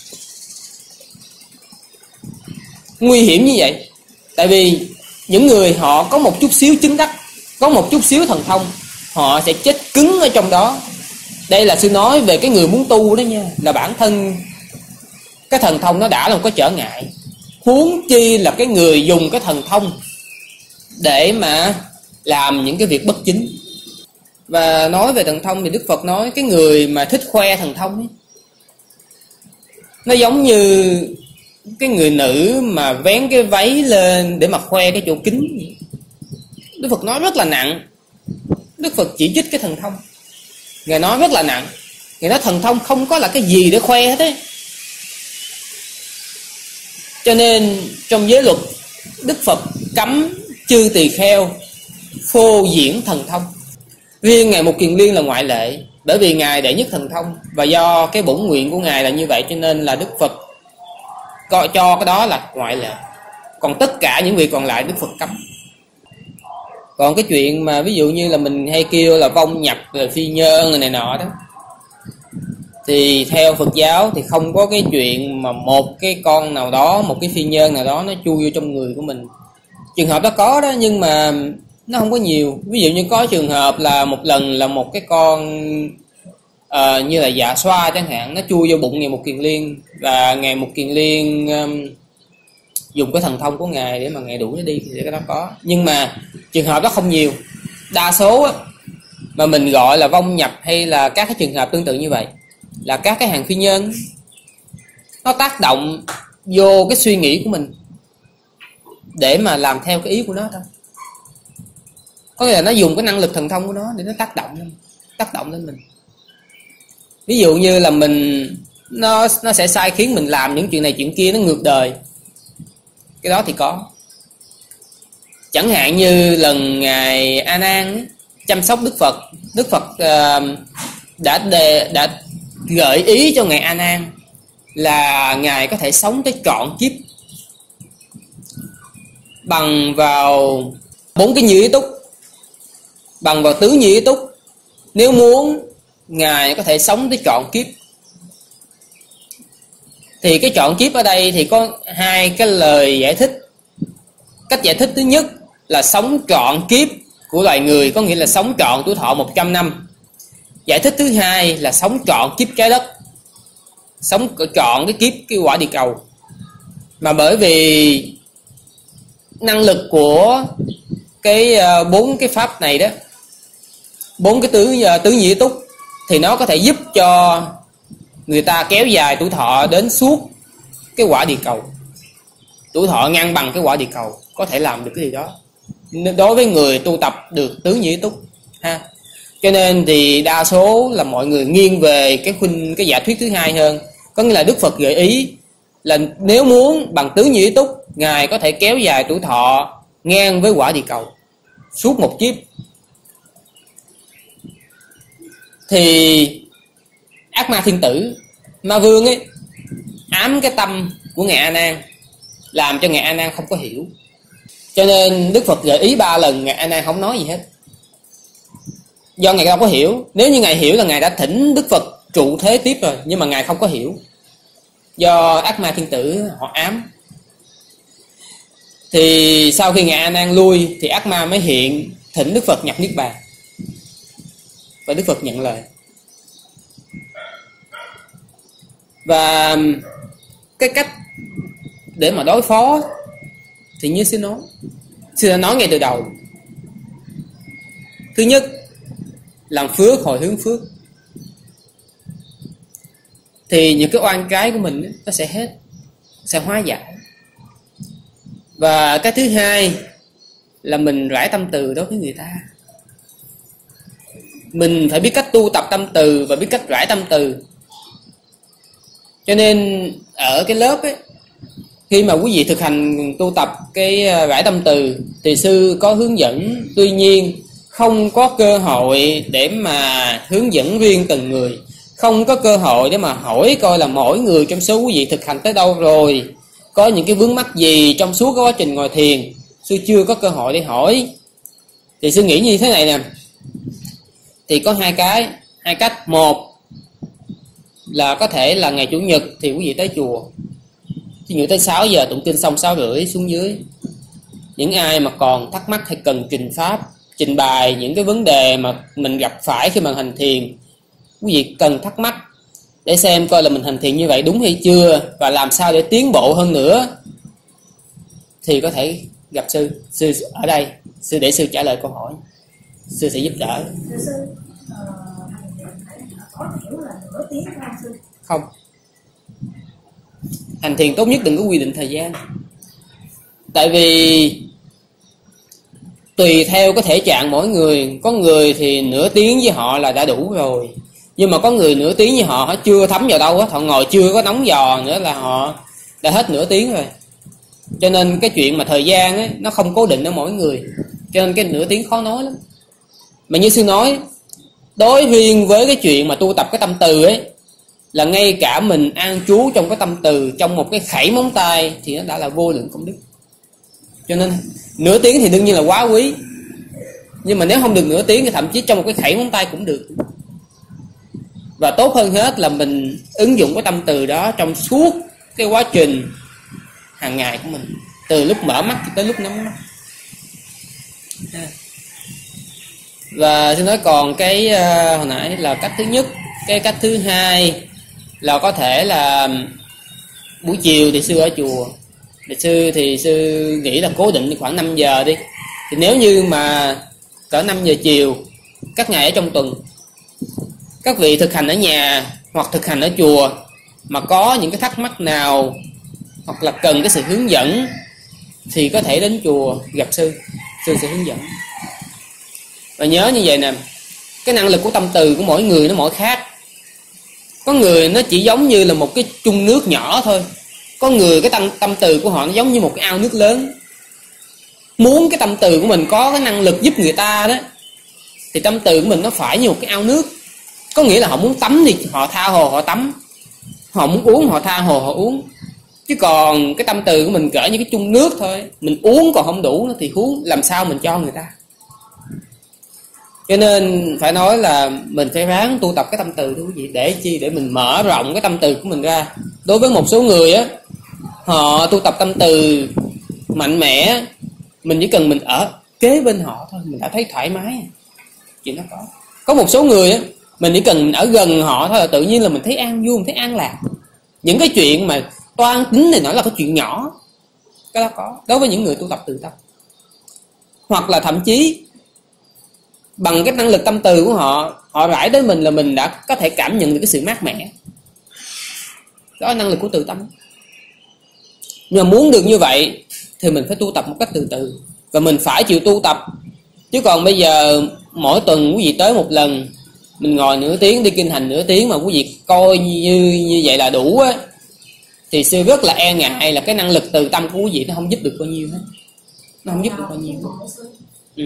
Nguy hiểm như vậy. Tại vì những người họ có một chút xíu chứng đắc, có một chút xíu thần thông, họ sẽ chết cứng ở trong đó. Đây là sư nói về cái người muốn tu đó nha, là bản thân cái thần thông nó đã là một cái trở ngại, huống chi là cái người dùng cái thần thông để mà làm những cái việc bất chính. Và nói về thần thông thì Đức Phật nói cái người mà thích khoe thần thông ấy, nó giống như cái người nữ mà vén cái váy lên để mà khoe cái chỗ kính. Đức Phật nói rất là nặng. Đức Phật chỉ trích cái thần thông, Ngài nói rất là nặng. Ngài nói thần thông không có là cái gì để khoe hết ấy. Cho nên trong giới luật, Đức Phật cấm chư tỳ kheo phô diễn thần thông. Riêng Ngài Mục Kiền Liên là ngoại lệ, bởi vì Ngài đệ nhất thần thông. Và do cái bổn nguyện của Ngài là như vậy, cho nên là Đức Phật coi cho cái đó là ngoại lệ, còn tất cả những việc còn lại Đức Phật cấm. Còn cái chuyện mà ví dụ như là mình hay kêu là vong nhập rồi phi nhân rồi này nọ đó, thì theo Phật giáo thì không có cái chuyện mà một cái con nào đó, một cái phi nhân nào đó nó chui vô trong người của mình. Trường hợp đó có đó, nhưng mà nó không có nhiều. Ví dụ như có trường hợp là một lần là một cái con uh, như là dạ xoa chẳng hạn, nó chui vô bụng Ngài Mục Kiền Liên, và Ngài Mục Kiền Liên um, dùng cái thần thông của Ngài để mà Ngài đuổi nó đi, thì cái đó có. Nhưng mà trường hợp đó không nhiều. Đa số á, mà mình gọi là vong nhập hay là các cái trường hợp tương tự như vậy là các cái hàng phi nhân nó tác động vô cái suy nghĩ của mình để mà làm theo cái ý của nó thôi. Có nghĩa là nó dùng cái năng lực thần thông của nó để nó tác động lên, tác động lên mình. Ví dụ như là mình nó nó sẽ sai khiến mình làm những chuyện này chuyện kia, nó ngược đời. Cái đó thì có. Chẳng hạn như lần Ngài A Nan chăm sóc Đức Phật, Đức Phật uh, đã đề, đã gợi ý cho Ngài A Nan là Ngài có thể sống tới trọn kiếp bằng vào bốn cái như ý túc, bằng vào tứ như ý túc. Nếu muốn Ngài có thể sống tới trọn kiếp. Thì cái trọn kiếp ở đây thì có hai cái lời giải thích. Cách giải thích thứ nhất là sống trọn kiếp của loài người, có nghĩa là sống trọn tuổi thọ một trăm năm. Giải thích thứ hai là sống trọn kiếp trái đất, sống trọn cái kiếp cái quả địa cầu. Mà bởi vì năng lực của cái bốn cái pháp này đó, bốn cái tứ tứ nhĩ túc, thì nó có thể giúp cho người ta kéo dài tuổi thọ đến suốt cái quả địa cầu, tuổi thọ ngang bằng cái quả địa cầu, có thể làm được cái gì đó đối với người tu tập được tứ nhĩ túc ha. Cho nên thì đa số là mọi người nghiêng về cái khuynh cái giả thuyết thứ hai hơn, có nghĩa là Đức Phật gợi ý là nếu muốn bằng tứ nhĩ túc, Ngài có thể kéo dài tuổi thọ ngang với quả địa cầu suốt một kiếp. Thì Ác Ma Thiên Tử, Ma Vương ấy, ám cái tâm của Ngài A Nan, làm cho Ngài A Nan không có hiểu. Cho nên Đức Phật gợi ý ba lần, Ngài A Nan không nói gì hết, do Ngài không có hiểu. Nếu như Ngài hiểu là Ngài đã thỉnh Đức Phật trụ thế tiếp rồi, nhưng mà Ngài không có hiểu, do Ác Ma Thiên Tử họ ám. Thì sau khi Ngài A Nan lui thì ác ma mới hiện thỉnh Đức Phật nhập Niết Bàn, và Đức Phật nhận lời. Và cái cách để mà đối phó thì như sư nói, sư đã nói ngay từ đầu. Thứ nhất, làm phước hồi hướng phước, thì những cái oan trái của mình nó sẽ hết, sẽ hóa giải. Và cái thứ hai là mình rải tâm từ đối với người ta. Mình phải biết cách tu tập tâm từ và biết cách rải tâm từ. Cho nên ở cái lớp ấy, khi mà quý vị thực hành tu tập cái rải tâm từ thì sư có hướng dẫn. Tuy nhiên không có cơ hội để mà hướng dẫn riêng từng người, không có cơ hội để mà hỏi coi là mỗi người trong số quý vị thực hành tới đâu rồi, có những cái vướng mắc gì trong suốt cái quá trình ngồi thiền. Sư chưa có cơ hội để hỏi. Thì sư nghĩ như thế này nè, thì có hai cái, hai cách. Một là có thể là ngày Chủ nhật thì quý vị tới chùa, thì như tới sáu giờ tụng kinh xong sáu rưỡi xuống dưới. Những ai mà còn thắc mắc hay cần trình pháp, trình bày những cái vấn đề mà mình gặp phải khi mà hành thiền, quý vị cần thắc mắc để xem coi là mình hành thiền như vậy đúng hay chưa, và làm sao để tiến bộ hơn nữa, thì có thể gặp sư. Sư ở đây, sư để sư trả lời câu hỏi, sư sẽ giúp đỡ. Sư, có hiểu là nửa tiếng không sư? Không. Hành thiền tốt nhất đừng có quy định thời gian. Tại vì tùy theo cái thể trạng mỗi người, có người thì nửa tiếng với họ là đã đủ rồi, nhưng mà có người nửa tiếng với họ họ chưa thấm vào đâu á, họ ngồi chưa có nóng giò nữa là họ đã hết nửa tiếng rồi. Cho nên cái chuyện mà thời gian ấy, nó không cố định ở mỗi người, cho nên cái nửa tiếng khó nói lắm. Mà như sư nói, đối riêng với cái chuyện mà tu tập cái tâm từ ấy, là ngay cả mình an trú trong cái tâm từ, trong một cái khẩy móng tay thì nó đã là vô lượng công đức. Cho nên nửa tiếng thì đương nhiên là quá quý, nhưng mà nếu không được nửa tiếng thì thậm chí trong một cái khẩy móng tay cũng được. Và tốt hơn hết là mình ứng dụng cái tâm từ đó trong suốt cái quá trình hàng ngày của mình, từ lúc mở mắt tới lúc nhắm mắt. Và tôi nói còn cái uh, hồi nãy là cách thứ nhất. Cái cách thứ hai là có thể là buổi chiều thì sư ở chùa, thì sư thì sư nghĩ là cố định khoảng năm giờ đi. Thì nếu như mà cỡ năm giờ chiều các ngày ở trong tuần, các vị thực hành ở nhà hoặc thực hành ở chùa mà có những cái thắc mắc nào hoặc là cần cái sự hướng dẫn thì có thể đến chùa gặp sư, sư sẽ hướng dẫn. Và nhớ như vậy nè, cái năng lực của tâm từ của mỗi người nó mỗi khác. Có người nó chỉ giống như là một cái chung nước nhỏ thôi, có người cái tâm, tâm từ của họ nó giống như một cái ao nước lớn. Muốn cái tâm từ của mình có cái năng lực giúp người ta đó, thì tâm từ của mình nó phải như một cái ao nước. Có nghĩa là họ muốn tắm thì họ tha hồ họ tắm, họ muốn uống họ tha hồ họ uống. Chứ còn cái tâm từ của mình cỡ như cái chung nước thôi, mình uống còn không đủ thì huống làm sao mình cho người ta. Cho nên phải nói là mình phải ráng tu tập cái tâm từ thưa quý vị. Để chi? Để mình mở rộng cái tâm từ của mình ra. Đối với một số người á, họ tu tập tâm từ mạnh mẽ, mình chỉ cần mình ở kế bên họ thôi, mình đã thấy thoải mái. Chuyện đó có. Có một số người á, mình chỉ cần mình ở gần họ thôi là tự nhiên là mình thấy an vui, mình thấy an lạc. Những cái chuyện mà toan tính thì nói là cái chuyện nhỏ, cái đó có đối với những người tu tập từ tâm. Hoặc là thậm chí bằng cái năng lực tâm từ của họ, họ rải đến mình là mình đã có thể cảm nhận được cái sự mát mẻ. Đó là năng lực của từ tâm. Nhưng mà muốn được như vậy thì mình phải tu tập một cách từ từ, và mình phải chịu tu tập. Chứ còn bây giờ mỗi tuần quý vị tới một lần, mình ngồi nửa tiếng, đi kinh hành nửa tiếng mà quý vị coi như như vậy là đủ á, thì sư rất là e ngại là cái năng lực từ tâm của quý vị nó không giúp được bao nhiêu hết. Nó không giúp được bao nhiêu. Ừ.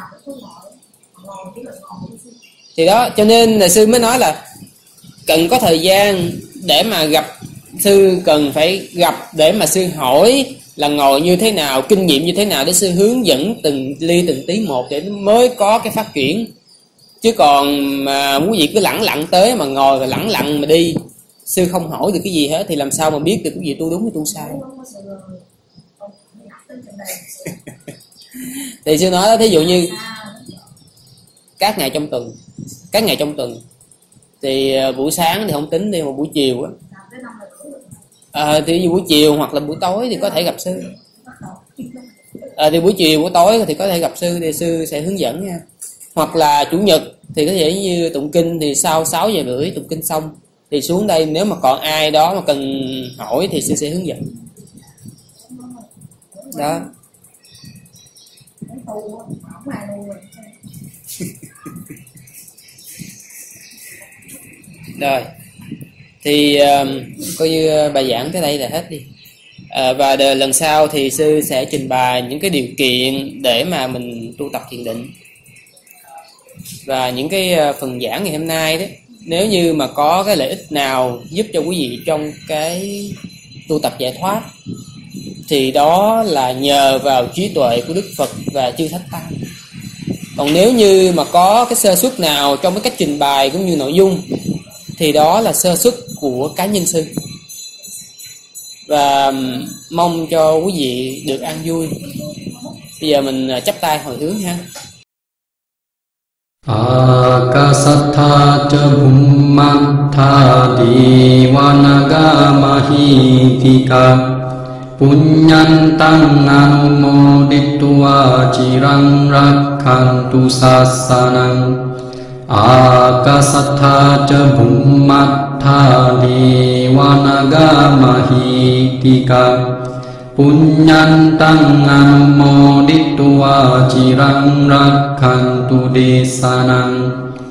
Thì đó, cho nên là sư mới nói là cần có thời gian để mà gặp sư, cần phải gặp để mà sư hỏi là ngồi như thế nào, kinh nghiệm như thế nào để sư hướng dẫn từng ly từng tí một để mới có cái phát triển. Chứ còn mà quý vị cứ lẳng lặng tới mà ngồi rồi lẳng lặng mà đi, sư không hỏi được cái gì hết thì làm sao mà biết được cái gì tu đúng hay tu sai. Thì sư nói đó, thí dụ như các ngày trong tuần, các ngày trong tuần thì buổi sáng thì không tính đi, mà buổi chiều á, à, thì buổi chiều hoặc là buổi tối thì có thể gặp sư. À, thì buổi chiều buổi tối thì có thể gặp sư, thì sư sẽ hướng dẫn nha. Hoặc là chủ nhật thì có thể như tụng kinh, thì sau sáu giờ rưỡi tụng kinh xong thì xuống đây, nếu mà còn ai đó mà cần hỏi thì sư sẽ hướng dẫn. Đó. Rồi thì uh, coi như bài giảng tới đây là hết đi. uh, Và đợt lần sau thì sư sẽ trình bày những cái điều kiện để mà mình tu tập thiền định. Và những cái phần giảng ngày hôm nay đấy, nếu như mà có cái lợi ích nào giúp cho quý vị trong cái tu tập giải thoát, thì đó là nhờ vào trí tuệ của Đức Phật và chư Thánh Tăng. Còn nếu như mà có cái sơ suất nào trong cái cách trình bày cũng như nội dung, thì đó là sơ suất của cá nhân sư. Và mong cho quý vị được an vui. Bây giờ mình chắp tay hồi hướng ha. Akasattha ca bhummattha divanaga mahitika punyantang anumoditva cirang rakhantu sasanang. Akasattha ca bhummattha divanaga mahitika punyantang anumoditva cirang rakhantu desanang.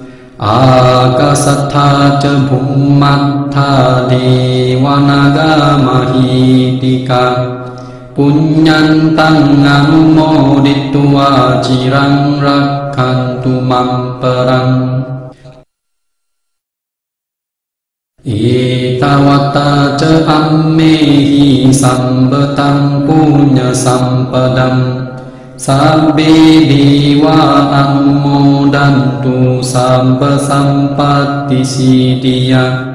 Akasattha ca bhummattha devanaga mahitika punyantang anumoditva cirang rakhantu mam parang. Etawata ca ammehi sambetang punya sampadam sabbe dewa anumodantu sampa sampatti siddhiya.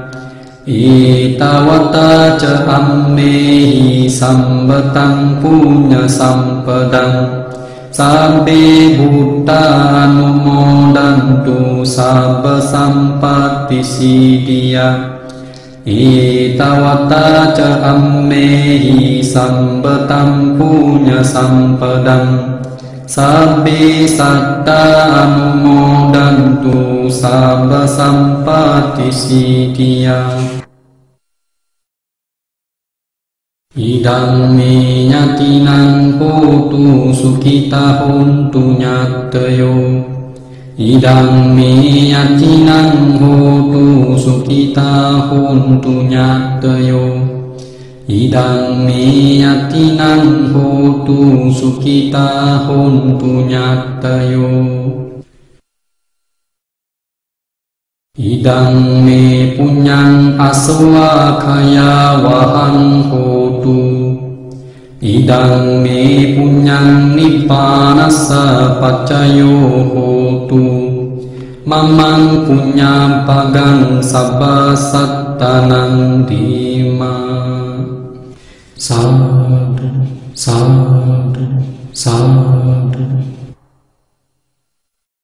Etawata ca ammehi sambetang punya sampadam sabbe buddha anumodantu sabba sampatti siddhiya. Etawata ca ammehi sambetam punya sampadam sabbe satta anumodantu sabba sampatti siddhiya. Idang me nyatinang hotu sukita hontu nyatayo. Idang me yatinang hotu sukita hontu nyatayo. Idang me yatinang hotu sukita hontu nyatayo. Idang me punyang aswakaya wahang hotu. Idang me punyang nippanasa paccayo hotu. Mamang punya pagang sabba sattanang dima. Sadhu, sadhu, sadhu.